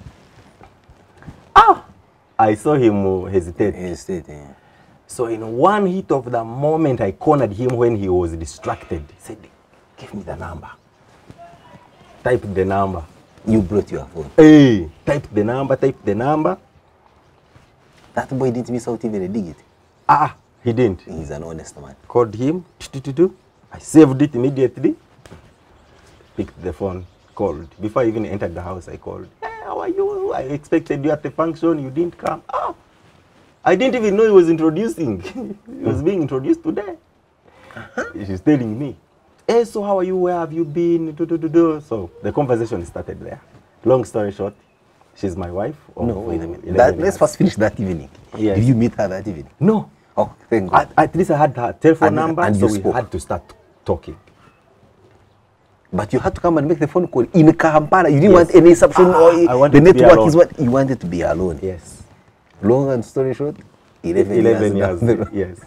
I saw him hesitate. So in one hit of the moment, I cornered him when he was distracted. He said, give me the number. Type the number. You brought your phone. Hey, type the number. That boy didn't miss out even a digit. He didn't. He's an honest man. Called him. I saved it immediately. Picked the phone, called. Before I even entered the house, I called. Hey, how are you? I expected you at the function. You didn't come. I didn't even know he was introducing. He was being introduced today. She's telling me, hey, so how are you? Where have you been? So the conversation started there. Long story short, she's my wife. No, wait a minute. Let's first finish that evening. Yes. Did you meet her that evening? No. Oh, thank God. At least I had her telephone number, and so you we spoke. had to start talking. But you had to come and make the phone call in Kampala. You didn't Yes. want any subscription I or wanted the to be network alone. is what you wanted to be alone. Yes. Long and story short, 11 years. down the road. Yes.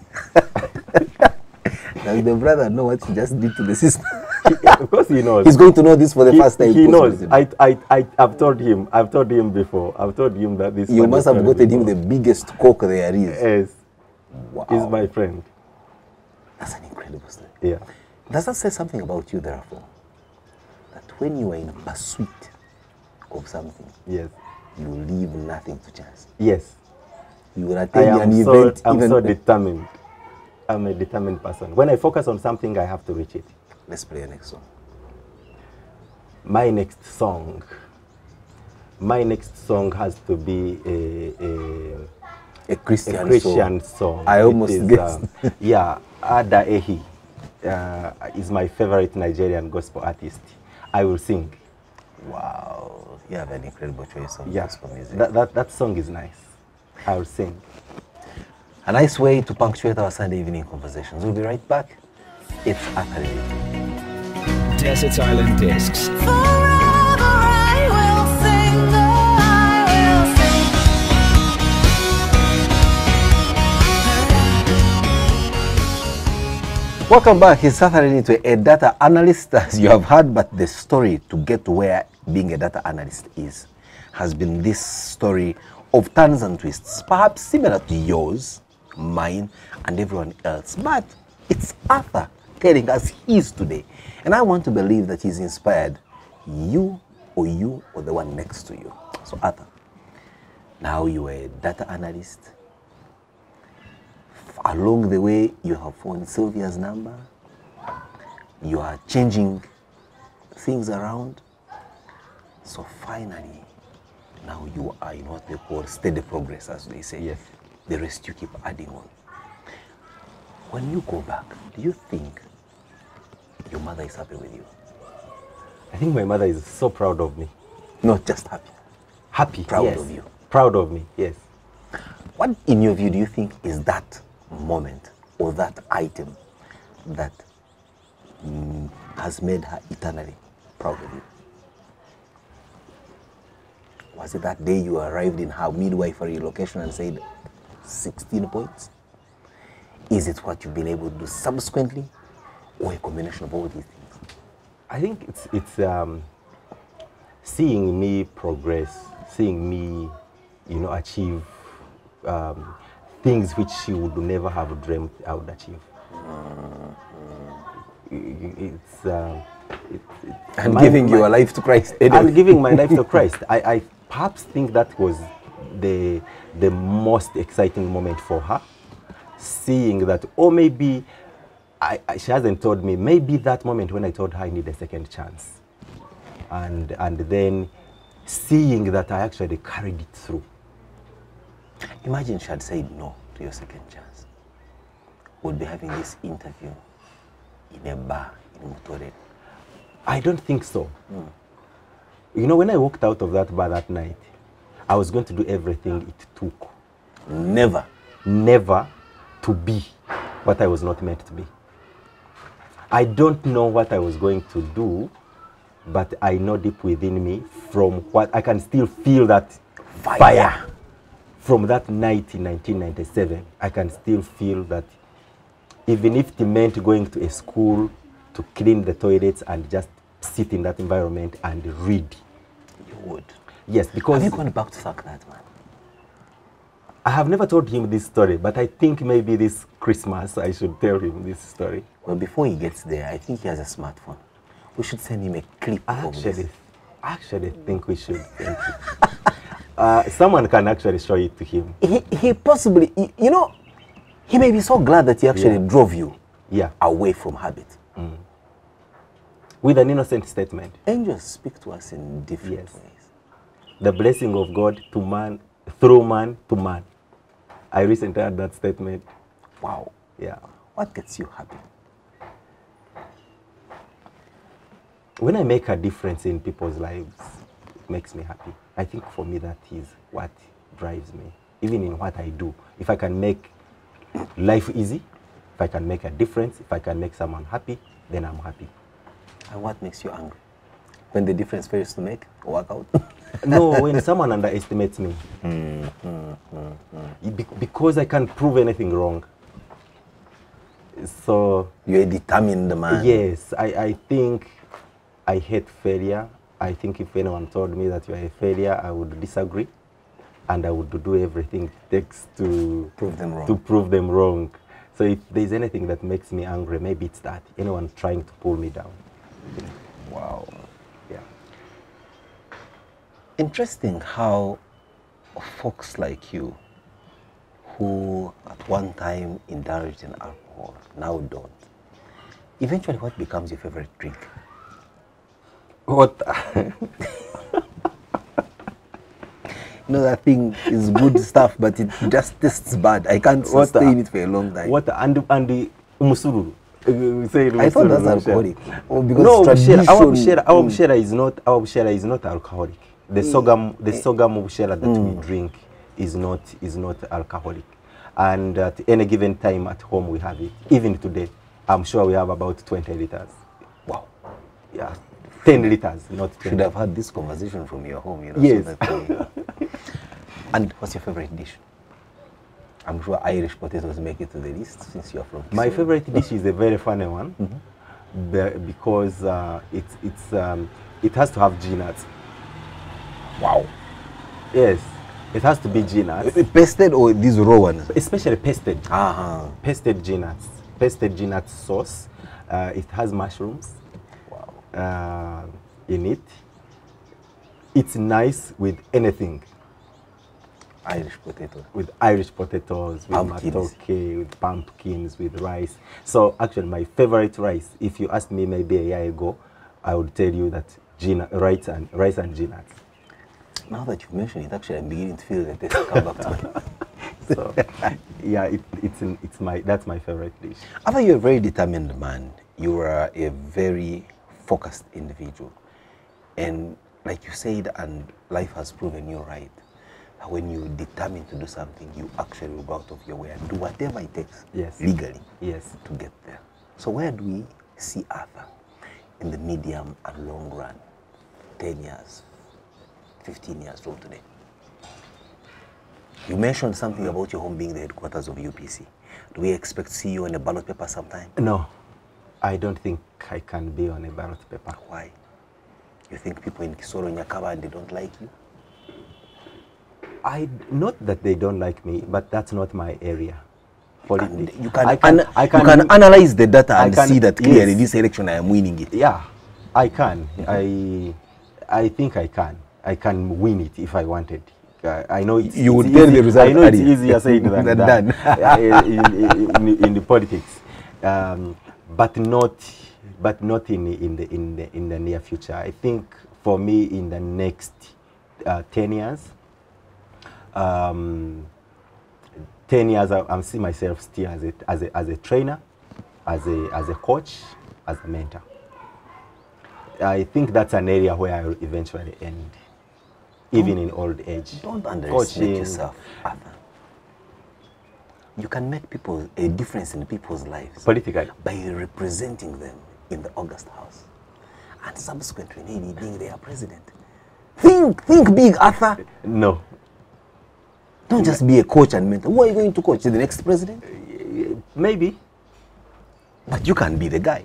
Does the brother know what you just did to the sister? Of course he knows. He's going to know this for the first time. He knows. possibly. I've told him before. I've told him that this. You one must is have very gotten him before. the biggest coke there is. Yes. Wow. He's my friend. That's an incredible story. Yeah. Does that say something about you, therefore? That when you are in pursuit of something, Yes. you leave nothing to chance. Yes. You will I attend an am event. I'm even so determined. I'm a determined person. When I focus on something, I have to reach it. Let's play the next song. My next song has to be A Christian, a Christian song. I almost It is, guessed. yeah, Ada Ehi is my favorite Nigerian gospel artist. I will sing. Wow, you have an incredible choice of Yeah, gospel music. that song is nice. I will sing. A nice way to punctuate our Sunday evening conversations. We'll be right back. It's Akademi. Desert Island Discs. Forever I will sing, I will sing. Welcome back. It's Saturday into a data analyst, as you have heard, but the story to get to where being a data analyst has been this story of turns and twists, perhaps similar to yours, mine, and everyone else. But it's Arthur telling us his today. And I want to believe that he's inspired you or the one next to you. So Arthur, now you are a data analyst. Along the way, you have found Sylvia's number. You are changing things around. So finally, now you are in what they call steady progress, as they say. Yes. The rest you keep adding on. When you go back, do you think your mother is happy with you? I think my mother is so proud of me. Not just happy. Happy. Proud yes. of you. Proud of me, yes. What, in your view, do you think is that moment or that item that has made her eternally proud of you? Was it that day you arrived in her midwifery location and said 16 points? Is it what you've been able to do subsequently, or a combination of all these things? I think it's seeing me progress, seeing me, achieve things which she would never have dreamt I would achieve. And giving your life to Christ. And giving my life to Christ. I perhaps think that was the most exciting moment for her. Seeing that, or maybe she hasn't told me, maybe that moment when I told her I need a second chance. and then seeing that I actually carried it through. Imagine she had said no to your second chance. We'll be having this interview in a bar in Mutore. I don't think so. You know, when I walked out of that bar that night, I was going to do everything it took. Never. Never to be what I was not meant to be. I don't know what I was going to do, but I know deep within me, from what I can still feel that fire. From that night in 1997, I can still feel that even if it meant going to a school to clean the toilets and just sit in that environment and read. You would. Yes, because... Have you gone back to suck that, man? I have never told him this story, but I think maybe this Christmas I should tell him this story. Well, before he gets there, I think he has a smartphone. We should send him a clip of this. I actually think we should. Someone can actually show it to him. He possibly, you know, he may be so glad that he actually drove you away from habit. With an innocent statement. Angels speak to us in different ways. The blessing of God to man, through man to man. I recently heard that statement. Wow. Yeah. What gets you happy? When I make a difference in people's lives, it makes me happy. I think for me that is what drives me. Even in what I do. If I can make life easy, if I can make a difference, if I can make someone happy, then I'm happy. And what makes you angry? When the difference fails to make or work out? No, when someone underestimates me. Because I can't prove anything wrong. So... You're a determined man. Yes, I think I hate failure. I think if anyone told me that you are a failure, I would disagree. And I would do everything it takes to prove them wrong. To prove them wrong. So if there's anything that makes me angry, maybe it's that. Anyone trying to pull me down. Wow. Yeah. Interesting how folks like you, who at one time indulged in alcohol, now don't. Eventually, what becomes your favorite drink? What? You know, that thing is good stuff, but it just tastes bad. I can't sustain it for a long time. What? And the umusururu. I thought that's alcoholic. Oh, because no, our bushera is not alcoholic. The sorghum bushera that we drink is not alcoholic. And at any given time at home we have it. Even today, I'm sure we have about 20 liters. Wow. Yeah. 10 liters, not 20. Should have had this conversation from your home, you know. Yes. So that and what's your favorite dish? I'm sure Irish potatoes make it to the list since you're from Kisumu. My favorite dish is a very funny one because it has to have G-nuts. Wow. Yes, it has to be G-nuts. Pasted or these raw ones? Especially pasted. Pasted G-nuts. Pasted G-nut sauce. It has mushrooms. Wow. In it. It's nice with anything. Irish potatoes. With Irish potatoes, with matoke, with pumpkins, with rice. So actually my favorite rice, if you asked me maybe a year ago, I would tell you that rice and G-nuts. Now that you've mentioned it, actually I'm beginning to feel that this will come back to me. So yeah, that's my favorite dish. I thought you're a very determined man. You are a very focused individual. And like you said, and life has proven you right, that when you're determined to do something, you actually will go out of your way and do whatever it takes legally to get there. So where do we see Arthur in the medium and long run, 10 years, 15 years from today? You mentioned something about your home being the headquarters of UPC. Do we expect to see you on a ballot paper sometime? No, I don't think I can be on a ballot paper. Why? You think people in Kisoro, Nyakaba, they don't like you? Not that they don't like me, but that's not my area. Politics. You can analyze the data and see that clearly this election I am winning it. Yeah, I can. I think I can. I can win it if I wanted. I know you would tell the result. I know it's easier said than done in the politics, but not in the near future. I think for me in the next 10 years. 10 years, I'm seeing myself still as a trainer, as a coach, as a mentor. I think that's an area where I will eventually end, even in old age. Don't underestimate yourself, Arthur. You can make a difference in people's lives Politically. by representing them in the August House and subsequently maybe being their president. Think big, Arthur. No. Don't just be a coach and mentor. Who are you going to coach? The next president? Maybe. But you can be the guy.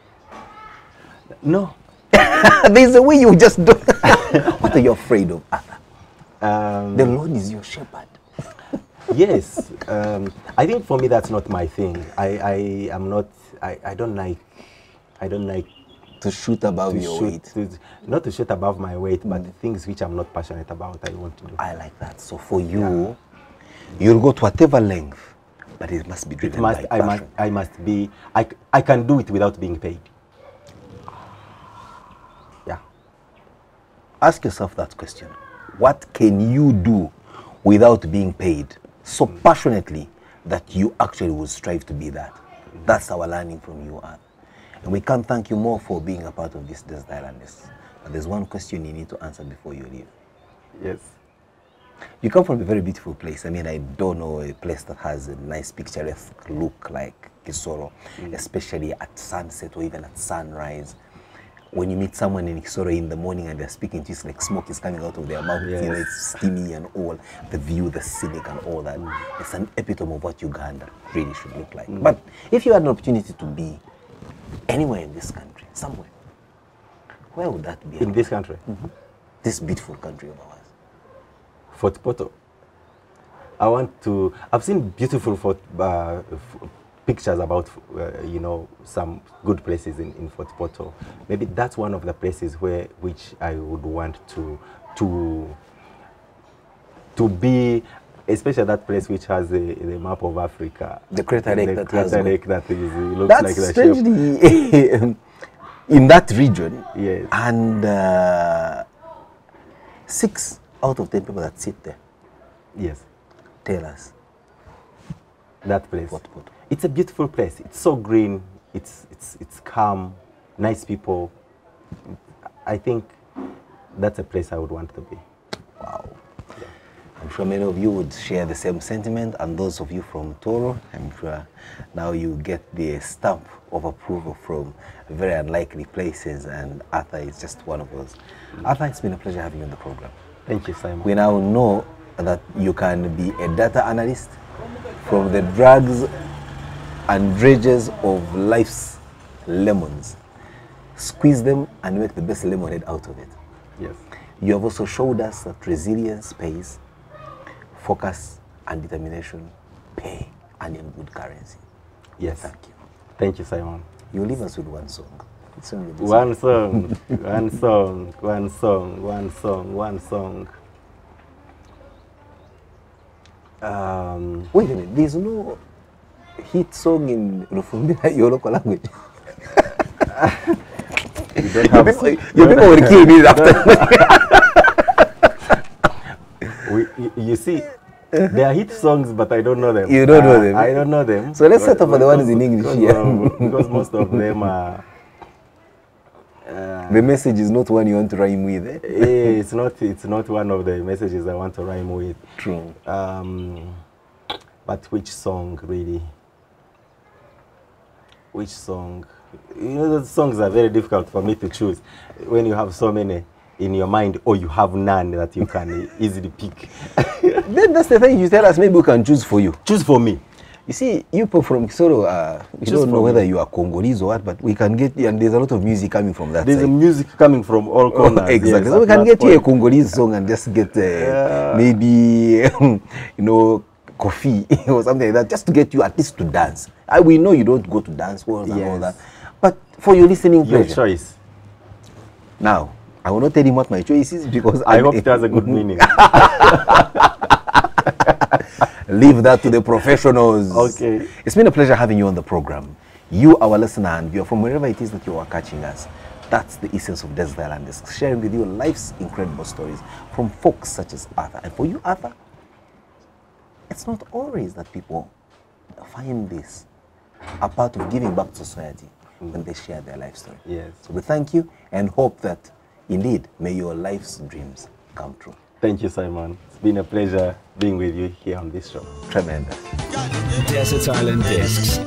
No. There's a way you just do. What are you afraid of, Arthur? The Lord is your shepherd. Yes. I think for me that's not my thing. I don't like To shoot above your weight. Not to shoot above my weight, but the things which I'm not passionate about, I want to do. I like that. So for you, you'll go to whatever length, but it must be driven by passion. I can do it without being paid. Yeah. Ask yourself that question. What can you do without being paid so passionately that you actually will strive to be that? That's our learning from you, Arthur. And we can't thank you more for being a part of this Desert Islanders. But there's one question you need to answer before you leave. Yes. You come from a very beautiful place. I mean, I don't know a place that has a nice picturesque look like Kisoro, especially at sunset or even at sunrise. When you meet someone in Kisoro in the morning and they're speaking to you, it's like smoke is coming out of their mouth. Yes. You know, it's steamy and all. The view, the scenic and all that. It's an epitome of what Uganda really should look like. But if you had an opportunity to be anywhere in this country, somewhere, where would that be? In this country? This beautiful country of ours. Fort Portal. I've seen beautiful pictures about, some good places in Fort Portal. Maybe that's one of the places which I would want to be, especially that place which has the map of Africa. The crater lake that looks that's like the strangely in that region. Yes. And 6 out of 10 people that sit there Yes. tell us That place. what. It's a beautiful place. It's so green. It's calm, nice people. I think that's a place I would want to be. Wow. I'm sure many of you would share the same sentiment, and those of you from Toro, I'm sure now you get the stamp of approval from very unlikely places, and Arthur is just one of those. Arthur, it's been a pleasure having you on the program. Thank you, Simon. We now know that you can be a data analyst from the drugs and dredges of life's lemons. Squeeze them and make the best lemonade out of it. Yes. You have also showed us that resilience pays, focus and determination pay, and in good currency. Yes. Thank you. Thank you, Simon. You leave us with one song. It's only this One song, one song, one song, one song, one song. Wait a minute, there's no hit song in Rufumbira, your local language. You don't have Your people will kill me after. you see, there are hit songs, but I don't know them. You don't know them? I don't know them. So let's settle for the ones in English here. Because most of them are... The message is not one you want to rhyme with. Eh? It's not one of the messages I want to rhyme with. True. But which song really? Which song? You know, the songs are very difficult for me to choose when you have so many in your mind, or you have none that you can easily pick. Then that's the thing you tell us. Maybe we can choose for you. Choose for me. You see, you people from Kisoro, we don't know whether you are Congolese or what, but we can get you, and there's a lot of music coming from that There's side. music coming from all corners. Exactly. Yes, So we can at get that you a point. Congolese song and just get maybe, you know, coffee or something like that, just to get you at least to dance. We know you don't go to dance halls and all Yes. that, but for your listening Your pleasure. choice. Now, I will not tell him what my choice is because I hope it has a good meaning. Leave that to the professionals. Okay. It's been a pleasure having you on the program. You, our listener, and viewer, from wherever it is that you are catching us, That's the essence of Desert Island Discs, sharing with you life's incredible stories from folks such as Arthur. And for you, Arthur, it's not always that people find this a part of giving back to society when they share their life story. Yes. So we thank you and hope that indeed may your life's dreams come true. Thank you, Simon. It's been a pleasure being with you here on this show. Tremendous. Desert Island Discs.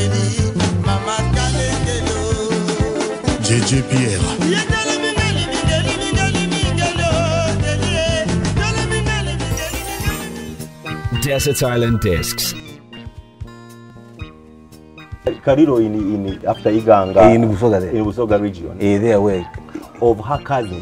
JJ Pierre. Desert Island Discs. Kariro in after Iganga In Busoga there. in Busoga region There way. of her cousins.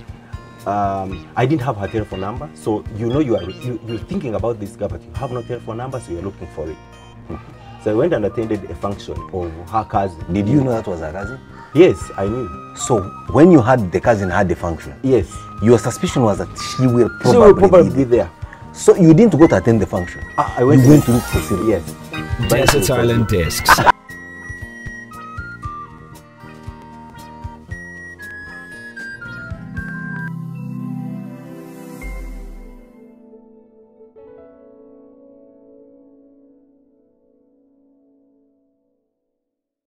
I didn't have her telephone number, so you know you're thinking about this girl, but you have no telephone number, so you're looking for it. So I went and attended a function of her cousin. Did you know that was her cousin? Yes, I knew. So when you had the cousin had the function, Yes, your suspicion was that she will she will probably, probably be be there. there. So you didn't go to attend the function. I went You went to look for Cyril. Yes. Desert Island Discs.